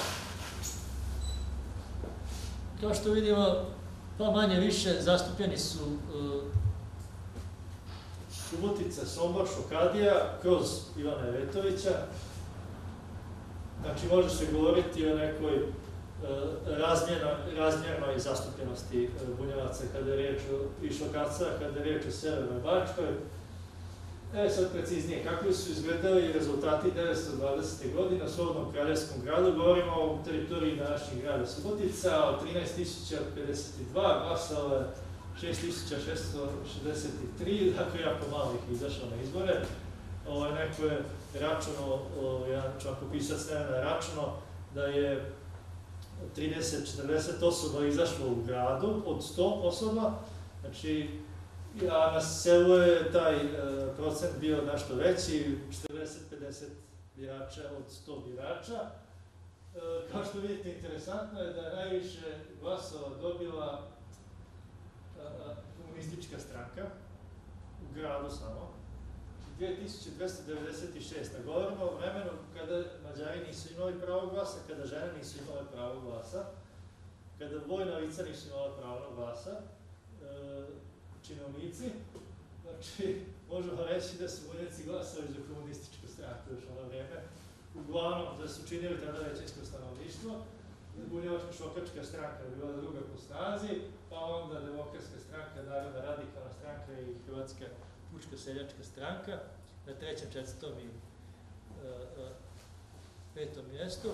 Kao što vidimo, pa manje više zastupljeni su uh, Subotica, Sombor, Šokadija kroz Ivana Vetovića. Znači, može se govoriti o nekoj uh, razmjernoj zastupljenosti uh, Bunjevaca kada je riječ o i Šokaca, kada je riječ o Severnoj Bačkoj. E, sad preciznije, kakvi su izgledali rezultati devetsto dvadesete godine u Slobodnom kraljevskom gradu? Govorimo o teritoriji današnjeg grada Subotica, od trinaest tisuća pedeset dva glasalo je šest tisuća šesto šezdeset tri, dakle jako malo ih izašlo na izbore. Ovo, neko je računo, jedan člankopisac Nevena je računo da je trideset do četrdeset osoba izašlo u gradu od sto osoba, znači a na selu je taj e, procent bio nešto veći, četrdeset do pedeset birača od sto birača. E, kao što vidite, interesantno je da je najviše glasova dobila a, a, komunistička stranka u gradu samo, dve tisuće dvjesto devedeset šest. Govorimo o vremenu kada Mađari nisu imali pravo glasa, kada žene nisu imale pravo glasa, kada vojna lica nisu imala pravo glasa, e, činovnici, znači možemo reći da su Bunjevci glasali za komunističku stranku još ono vrijeme. Uglavnom da su činili tada većinsko stanovništvo, Bunjevačko-šokačka stranka je bila druga po snazi, pa onda Demokratska stranka, Narodna radikalna stranka i Hrvatska pučka seljačka stranka na trećem, četvrtom i uh, uh, petom mjestu.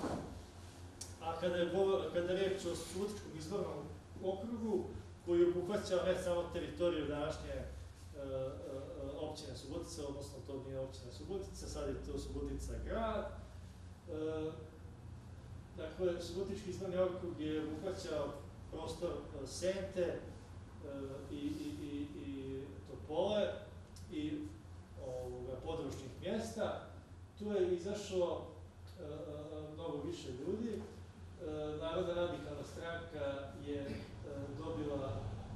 A kada je, kada je riječ o Subotičkom izbornom okrugu, koji je obuhvaćao ne samo teritoriju današnje e, e, općine Subotica, odnosno to nije općina Subotica, sad je to Subotica grad. E, dakle, Subotički izborni okrug je obuhvaćao prostor e, Sente e, i, i, i, i Topole i ovoga, područnih mjesta. Tu je izašlo e, e, mnogo više ljudi. E, Narodna radikalna stranka je dobila,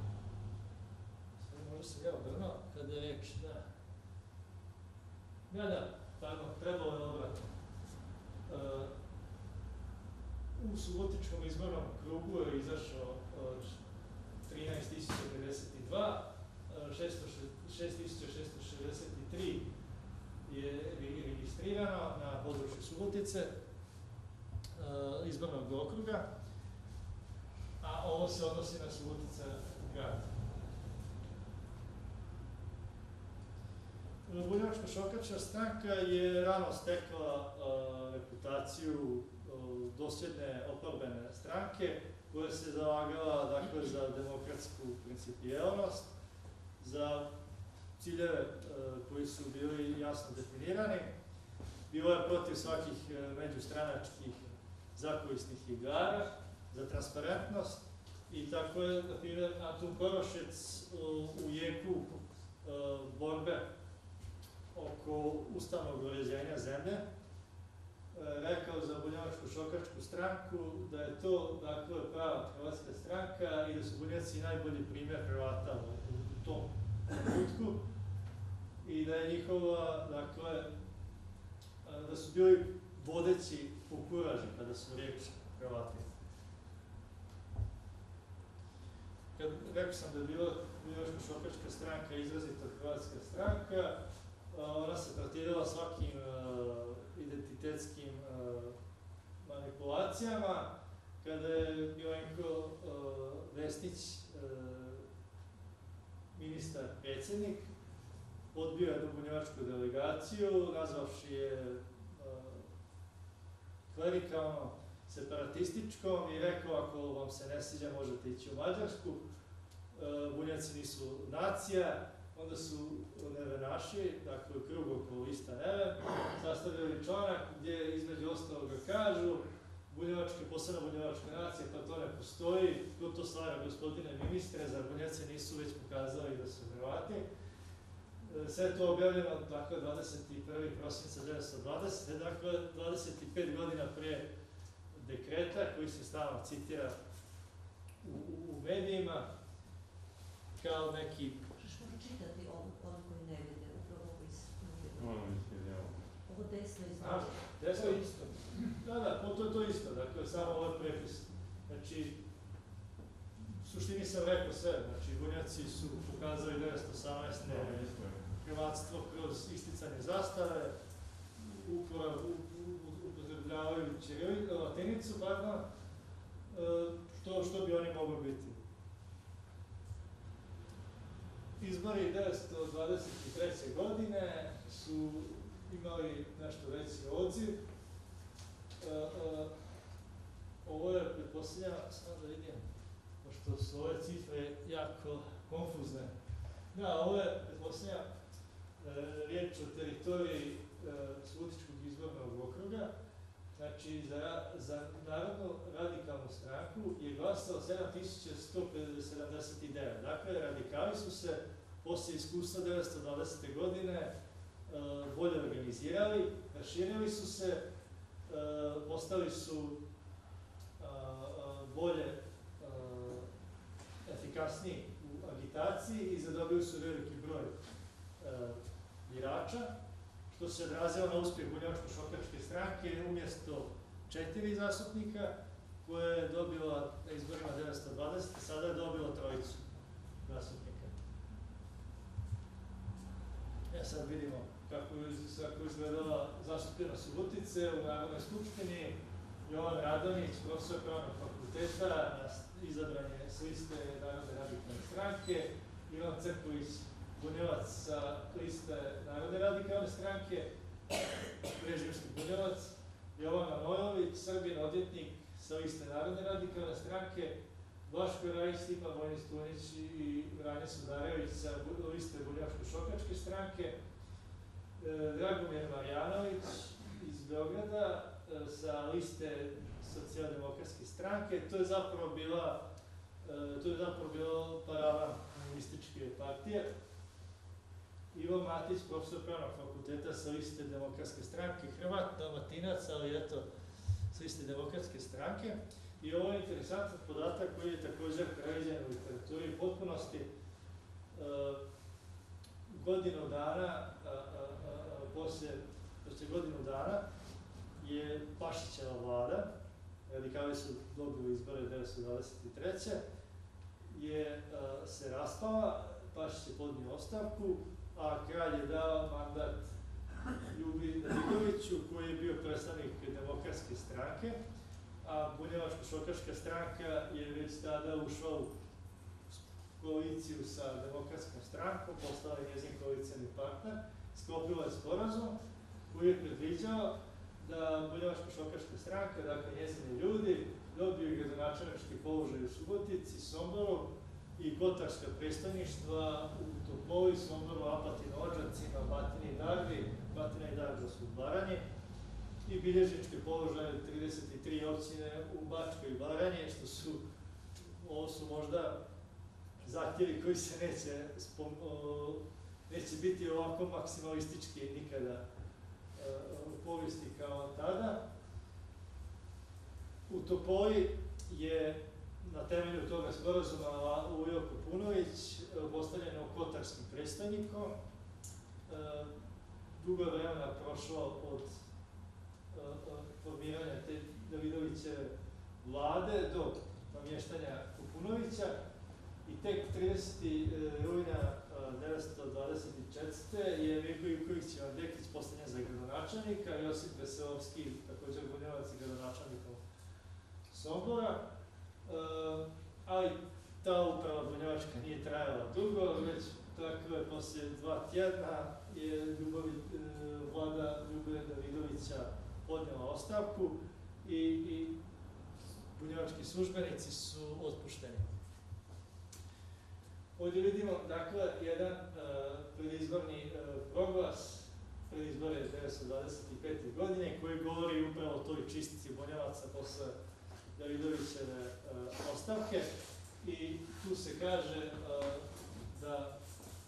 možda sam ja obrnuo, kada je reč, da, da, da, pardon, trebalo je obratno. Uh, u Subotičkom izbornom krugu je izašao uh, trinaest tisuća pedeset dva, uh, šest tisuća šesto šezdeset tri je registrirano na području Subotice, uh, izbornog okruga, a ovo se odnosi na Subotica grad. Bunjevačko-šokačka stranka je rano stekla uh, reputaciju uh, dosljedne oporbene stranke koja se zalagala dakle, za demokratsku principijelnost, za ciljeve uh, koji su bili jasno definirani. Bilo je protiv svakih uh, međustranačkih zakulisnih igara, za transparentnost i tako je, na primjer, Antun Korošec u jeku uh, borbe oko ustavnog uređenja zemlje uh, rekao za Bunjevačko-šokačku stranku da je to dakle, prava hrvatska stranka i da su Bunjevci najbolji primjer Hrvata u, u tom trenutku i da je njihova, dakle, uh, da su bili vodeći u kuraži kada su riječ Hrvati. Kad rekao sam da je bila bunjevačko-šokačka stranka izrazito hrvatska stranka, ona se protivila svakim uh, identitetskim uh, manipulacijama. Kada je Milenko uh, Vesnić, uh, ministar predsjednik, odbio jednu bunjevačku delegaciju, nazvavši je uh, klerikalno separatističkom i rekao ako vam se ne sviđa možete ići u Mađarsku. Uh, Bunjevci nisu nacija, onda su nevenaši, dakle u krugu oko lista Neven, sastavljali članak gdje između ostaloga kažu bunjevačka, posebna bunjevačka nacija, pa to ne postoji, ko to stvara gospodine ministre, zar Bunjevci nisu već pokazali da su Hrvati. Sve je to objavljeno, dakle, dvadeset prvog prosinca devetnaeste dvadesete. Dakle, dvadeset pet godina pre dekreta, koji se stalno citira u, u, u medijima, kao neki...
Možeš pročitati ovo, oni koji ne vide, upravo ovo iz...
Ono mislim, evo.
Ovo desno iz...
A, desno je isto. Da, da, to je to isto, dakle, samo ovaj prepis. Znači, u suštini sam rekao sve, znači, Bunjevci su pokazali devetsto osamnaeste. hrvatstvo kroz isticanje zastave, upotrebljavajući latinicu, pardon, što, što bi oni mogli biti. Izbori devetsto dvadeset treće. godine su imali nešto veći odziv. Ovo je, pretpostavljam, samo da vidim, pošto su ove cifre jako konfuzne. Da, ovo je, pretpostavljam, riječ o teritoriji Subotičkog izbornog okruga. Znači, za, za Narodnu radikalnu stranku je glasalo sedam tisuća sto sedamdeset devet. Dakle, radikali su se poslije iskustva devetsto dvadesete. godine bolje organizirali, raširili su se, postali su bolje efikasniji u agitaciji i zadobili su veliki broj birača, što se odrazilo na uspjeh bunjevačko-šokačke stranke umjesto četiri zastupnika koje je dobila na izborima devetsto dvadesete. sada je dobila trojicu zastupnika. Ja sad vidimo kako je izgledala zastupljenost Subotice u Narodnoj skupštini. Jovan Radonjić, profesor Pravnog fakulteta, izabran je s liste Narodne radikalne stranke. Ivan Crković, Bunjevac sa liste Narodne radikalne stranke, režimski Bunjevac. Jovan Manojlović, Srbin, odvjetnik sa liste Narodne radikalne stranke. Blaško Rajić, Stipan Vojnis-Tunić i Vranje Sudarević sa liste Bunjevačko-šokačke stranke. Dragomir Marjanović iz Beograda sa liste Socijaldemokratske stranke. To je zapravo bila, to je zapravo bilo paravan komunističke partije. Ivo Matić, profesor Pravnog fakulteta sa liste Demokratske stranke, Hrvat, Dalmatinac, ali eto, sa liste Demokratske stranke. I ovo je interesantan podatak koji je također previđen u literaturi u potpunosti. Godinu dana, poslije godinu dana, je Pašićeva vlada, radikali su dobili izbore devetsto dvadeset treće. je se raspala, Pašić je podnio ostavku, a kralj je dao mandat Ljubi Davidoviću, koji je bio predstavnik Demokratske stranke, a Bunjevačko-šokačka stranka je već tada ušla u koaliciju sa Demokratskom strankom, postala je njezin koalicijani partner, sklopila je sporazum koji je predviđao da Bunjevačko-šokačka stranka, dakle njezini ljudi, dobiju gradonačelnički položaj u Subotici, Somboru i kotarska predstavništva u Topoli, Somboru, Apatinu, Odžacima, Batini i Darvi, Batina i Darva su u Baranji, i bilježničke položaje trideset tri općine u Bačkoj i Baranji, što su, ovo su možda zahtjevi koji se neće, spom, o, neće biti ovako maksimalistički nikada u povijesti kao tada. U Topoli je na temelju toga sporazuma Ujo Kopunović postavljeno kotarskim predstavnikom. Dugo vremena prošlo od formiranja te Davidovićeve vlade do namještanja Kupunovića i tek tridesetog rujna devetsto dvadeset četvrte je Mirko Ivković Dekić postavljen za gradonačelnika, Josip Veselovski, također Bunjevac i gradonačelnikom Sombora, ali ta uprava bunjevačka nije trajala dugo, već tako je poslije dva tjedna je Ljubovi, vlada Ljubomira Davidovića podnijela ostavku i, i bunjevački službenici su otpušteni. Ovdje vidimo, dakle, jedan uh, predizborni uh, proglas pred izbore devetsto dvadeset pete. godine koji govori upravo o toj čistici Bunjevaca posle Davidovićeve uh, ostavke i tu se kaže uh, da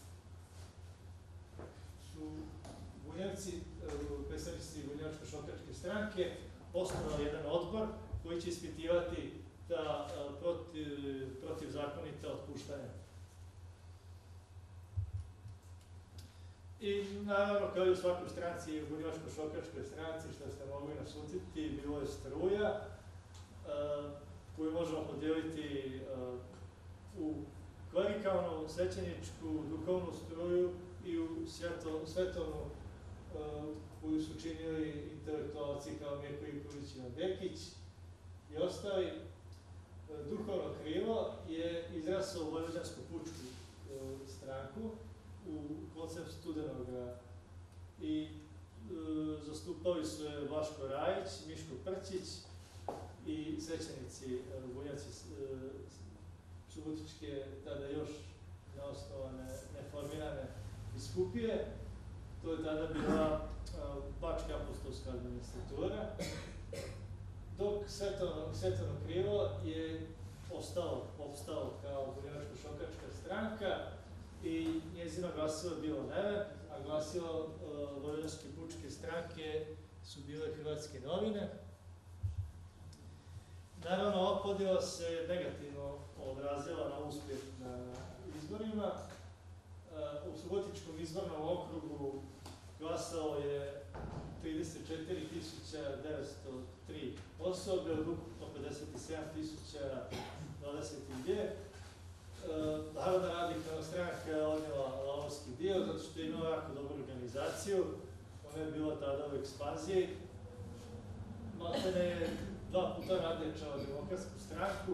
su Bunjevci, uh, predstavnici Bunjevačko-šokačke stranke, osnovali jedan odbor koji će ispitivati ta uh, protiv, protivzakonita otpuštanja. I naravno, kao i u svakoj stranci, i u Bunjevačko-šokačkoj stranci, što ste mogli naslutiti, bilo je struja, uh, koju možemo podijeliti uh, u klerikalnu, svećeničku, duhovnu struju i u sveto, svetovnu uh, koju su činili intelektualci kao Mirko Ivković Dekić i ostali. Uh, duhovno krilo je izraslo u Vojvođansku pučku uh, stranku u koncept Studenoga i e, zastupali su je Vlaško Rajić, Miško Prćić i svećenici e, Bunjevci e, Subotičke, tada još neosnovane, neformirane biskupije. To je tada bila e, Bačka apostolska administratura, dok svetovno, svetovno krilo je ostalo, opstalo kao Bunjevačko-šokačka stranka i njezino glasilo je bilo Neven, a glasilo uh, Vojvođanske pučke stranke su bile Hrvatske novine. Naravno, ova podjela se negativno odrazila na uspjeh na izborima. Uh, u Subotičkom izbornom okrugu glasalo je trideset četiri tisuće devetsto tri osobe, od ukupno pedeset sedam tisuća dvadeset dvije. Narodna radikalna stranka je odnijela lavovski dio, zato što je imala jako dobru organizaciju. Ona je bila tada u ekspanziji. Maltene je dva puta nadjačala Demokratsku stranku,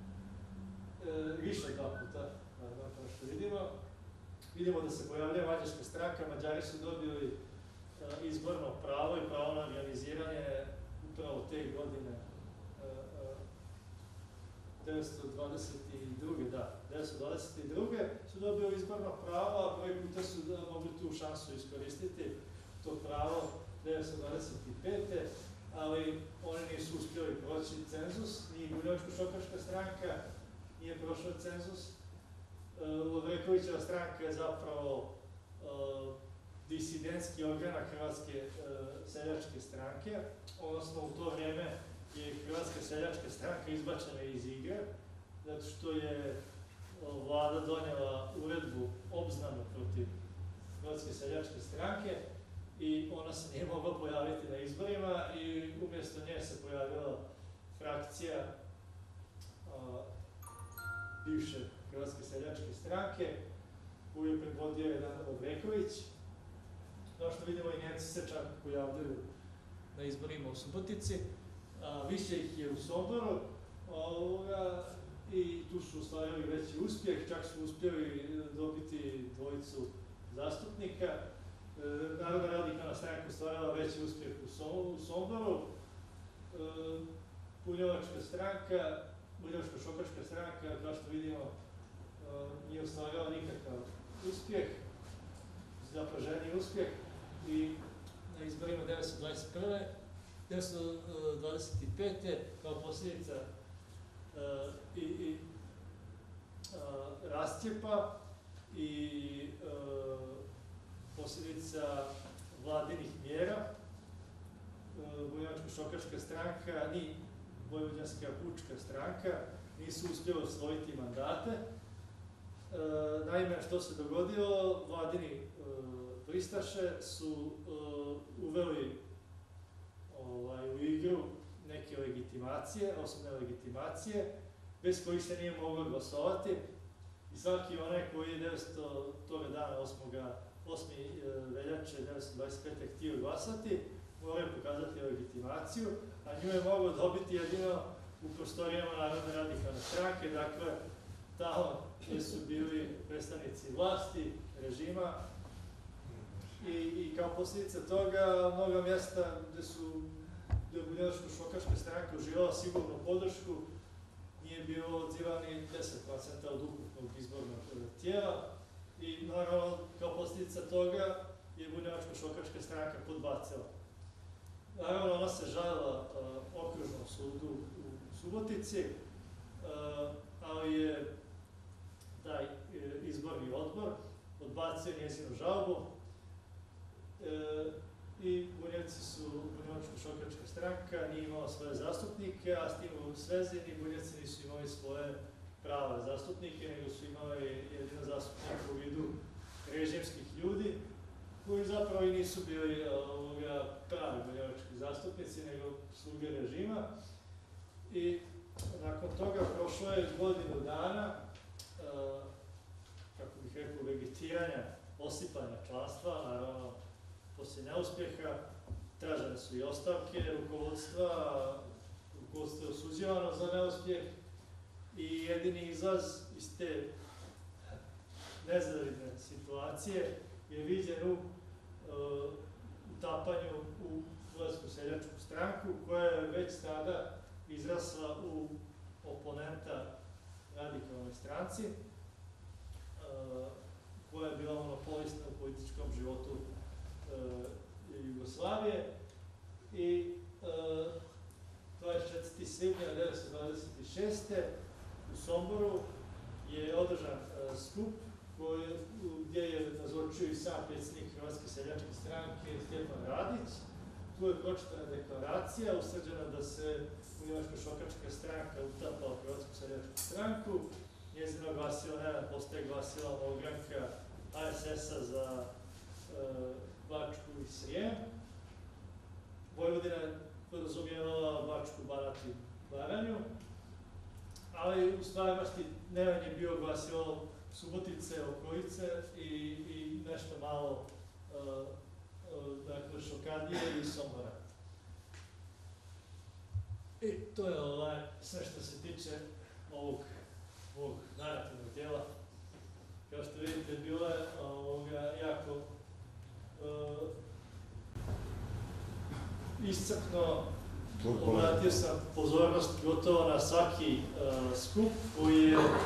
e, više dva puta, naravno, kao što vidimo. Vidimo da se pojavlja Mađarska stranka, Mađari su dobili e, izborno pravo i pravo na organiziranje upravo te godine. E, e, devetsto dvadeset druge. da, devetsto dvadeset druge su dobili izborno pravo, a prvi puta su da mogli tu šansu iskoristiti, to pravo devetsto dvadeset pete. ali oni nisu uspjeli proći cenzus, ni Bunjevačko-šokačka stranka nije prošla cenzus. Lovrekovićeva stranka je zapravo uh, disidentski organak Hrvatske uh, seljačke stranke, odnosno u to vrijeme je Hrvatska seljačka stranka izbačena iz igre, zato što je vlada donijela uredbu obznanu protiv Hrvatske seljačke stranke i ona se nije mogla pojaviti na izborima i umjesto nje se pojavila frakcija a, bivše Hrvatske seljačke stranke koju je predvodio jedan Lovreković. Kao što vidimo, i Njemci se čak pojavljaju na izborima u Subotici. A, više ih je u Somboru ovoga, i tu su ostvarili veći uspjeh, čak su uspjeli dobiti dvojicu zastupnika. E, Narodna radikalna stranka ostvarila veći uspjeh u, Som, u Somboru. E, Bunjevačka stranka, Bunjevačko-šokačka stranka, kao što vidimo, e, nije ostvarila nikakav uspjeh, zapaženi uspjeh i na izborima devetsto dvadeset prve. devetsto dvadeset pete. kao posljedica uh, i, i uh, rascjepa i uh, posljedica vladinih mjera, uh, Bunjevačko-šokačka stranka ni Vojvođanska pučka stranka nisu uspjeli osvojiti mandate. Uh, naime, što se dogodilo, vladini uh, pristaše su uh, uveli ovaj, u igru neke neke legitimacije, osobne legitimacije, bez kojih se nije moglo glasovati. I svaki onaj koji je devetsto toga dana, osme veljače devetsto dvadeset pete htio glasati, moraju pokazati legitimaciju, a nju je moglo dobiti jedino u prostorijama Narodne radikalne stranke, dakle, tamo gdje su bili predstavnici vlasti, režima, i, i kao posljedica toga mnoga mjesta gde su gde je bunjevačko-šokačka stranka uživala sigurnu podršku, nije bilo odziva ni deset procenta od ukupnog izbornog tijela i naravno kao posljedica toga je bunjevačko-šokačka stranka podbacila. Naravno, ona se žalila uh, okružnom sudu u Subotici, uh, ali je taj uh, izborni odbor odbacio njezinu žalbu uh, i Bunjevci su, bunjevačko-šokačka stranka nije imala svoje zastupnike, a s tim u svezi ni Bunjevci nisu imali svoje prave zastupnike, nego su imali jedino zastupnika u vidu režimskih ljudi, koji zapravo i nisu bili ovoga, pravi bunjevački zastupnici, nego sluge režima. I nakon toga prošlo je godinu dana, uh, kako bih rekao, vegetiranja, osipanja članstva, naravno, poslije neuspjeha, tražene su i ostavke rukovodstva, rukovodstvo je osuđivano za neuspjeh i jedini izlaz iz te nezavidne situacije je viđen u uh, utapanju u Hrvatsku seljačku stranku, koja je već tada izrasla u oponenta radikalnoj stranci, uh, koja je bila monopolistna u političkom životu uh, Jugoslavije. I uh, dvadeset četvrtog svibnja devetsto dvadeset šeste u Somboru je održan uh, skup koji, gdje je nazočio i sam predsjednik Hrvatske seljačke stranke Stjepan Radić. Tu je pročitana deklaracija, usrđena da se bunjevačko-šokačka stranka utapa u Hrvatsku seljačku stranku. Njezino glasilo, ne, postaje glasila ogranka A S S-a za e, Bačku i Srijem. Vojvodina je podrazumijevala Bačku, Banat i Baranju, ali u stvarnosti Neven je bio glasilo Subotice, okolice i, i nešto malo uh, uh, dakle, Šokadije i Sombora. I to je ovaj, sve što se tiče ovog, ovog narativnog dijela. Kao što vidite, bilo je ovoga, jako uh, iscrpno. Obratio sam pozornost gotovo na svaki uh, skup koji je uh,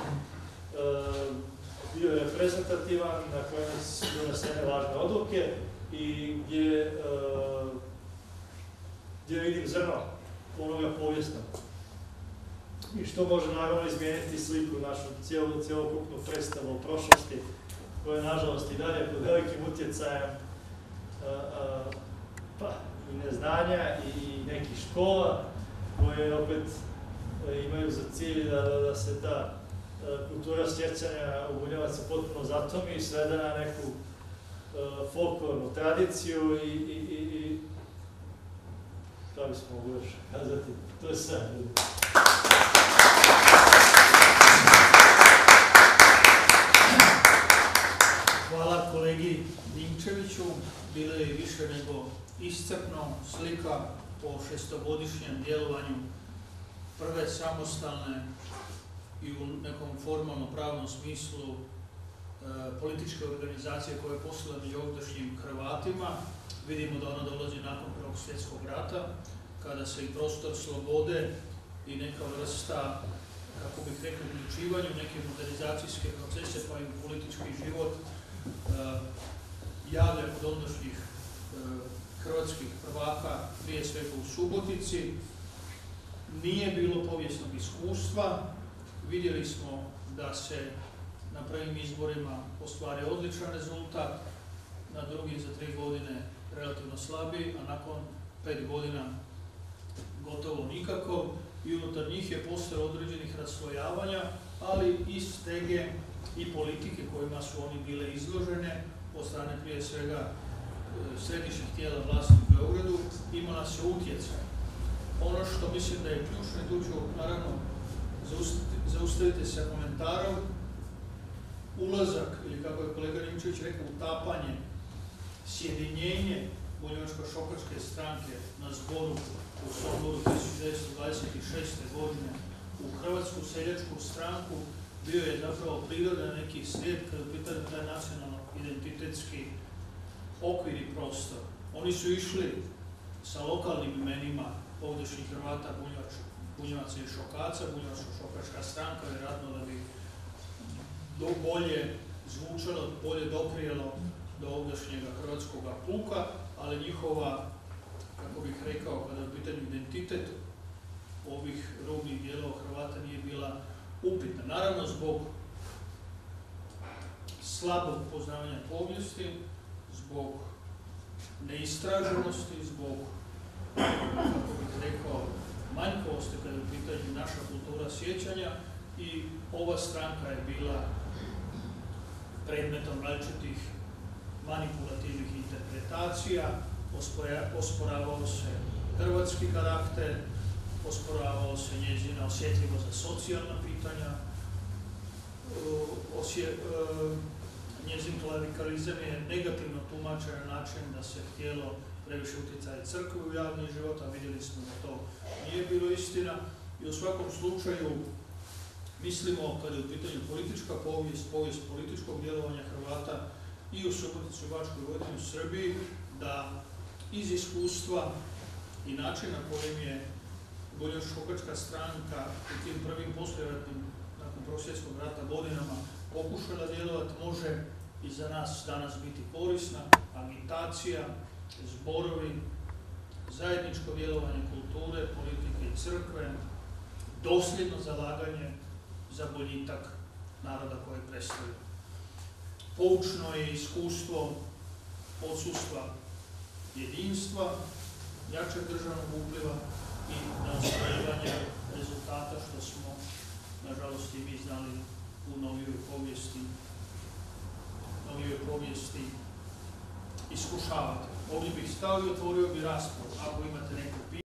bio reprezentativan, na kojem su donesene važne odluke i gdje, uh, gdje vidim zrno onoga povijesnog. I što može naravno izmijeniti sliku našu cijelu, cijelokupnu predstavu o prošlosti, koja je nažalost i dalje pod velikim utjecajem uh, uh, pa, i neznanja i nekih škola koje opet uh, imaju za cilj da, da se ta kultura sjećanja u Bunjevaca potpuno zatomi i svede na neku uh, folklornu tradiciju i, i, i, i šta bismo mogli još kazati, to je sve.
Hvala kolegi Dimčeviću, bilo je više nego iscrpno slika o šestogodišnjem djelovanju prve samostalne i u nekom formalno-pravnom smislu e, političke organizacije koja je postala među ovdašnjim Hrvatima. Vidimo da ona dolazi nakon Prvog svjetskog rata, kada se i prostor slobode i neka vrsta, kako bih rekao, uključivanja u neke modernizacijske procese, pa i u politički život, e, javlja kod ondašnjih e, hrvatskih prvaka, prije svega u Subotici. Nije bilo povijesnog iskustva. Vidjeli smo da se na prvim izborima ostvario odličan rezultat, na drugim za tri godine relativno slabiji, a nakon pet godina gotovo nikako. I unutar njih je postojalo određenih raslojavanja, ali i stege i politike kojima su oni bile izložene od strane prije svega središnjih tijela vlasti u Beogradu, imala se utjecaj. Ono što mislim da je ključno i tu ću naravno zaustaviti sa komentarom, ulazak, ili kako je kolega Rimčević rekao, utapanje, sjedinjenje bunjevačko-šokačke stranke na zboru u Somboru tisuću devetsto dvadeset šeste. godine u Hrvatsku seljačku stranku bio je zapravo prirodan neki slijed kada je u pitanju taj nacionalno-identitetski okvir i prostor. Oni su išli sa lokalnim imenima ovdješnjih Hrvata, Bunjevaca i Šokaca, Bunjevačko-šokačka stranka, vjerojatno da bi bolje zvučalo, bolje doprijelo do ovdješnjega hrvatskog puka, ali njihova, kako bih rekao, kada je u pitanju identitet ovih rubnih dijelova Hrvata nije bila upitna. Naravno, zbog slabog poznavanja povijesti, zbog neistraženosti, zbog, kako bih rekao, manjkovosti kada je u pitanju naša kultura sjećanja, i ova stranka je bila predmetom različitih manipulativnih interpretacija, osporavao se hrvatski karakter, osporavao se njezina osjetljivost za socijalna pitanja, osje, njezin klerikalizam je negativno tumačen na način da se htjelo previše utjecati crkve u javni život, a vidjeli smo da to nije bilo istina. I u svakom slučaju mislimo, kada je u pitanju politička povijest, povijest političkog djelovanja Hrvata i u Subotici, u Bačkoj Vojvodini, u Srbiji, da iz iskustva i načina kojim je bunjevačko-šokačka stranka u tim prvim poslijeratnim, nakon Prvog svjetskog rata godinama pokušala djelovati, može i za nas danas biti korisna. Agitacija, zborovi, zajedničko djelovanje kulture, politike i crkve, dosljedno zalaganje za boljitak naroda koje predstavlja. Poučno je iskustvo odsustva jedinstva, jačeg državnog upliva i neostvarivanja rezultata, što smo, nažalost, i mi znali u novijoj povijesti, novijoj povijesti iskušavati. Ovdje bih stao i otvorio bi raspravu. Ako imate neko pitanje,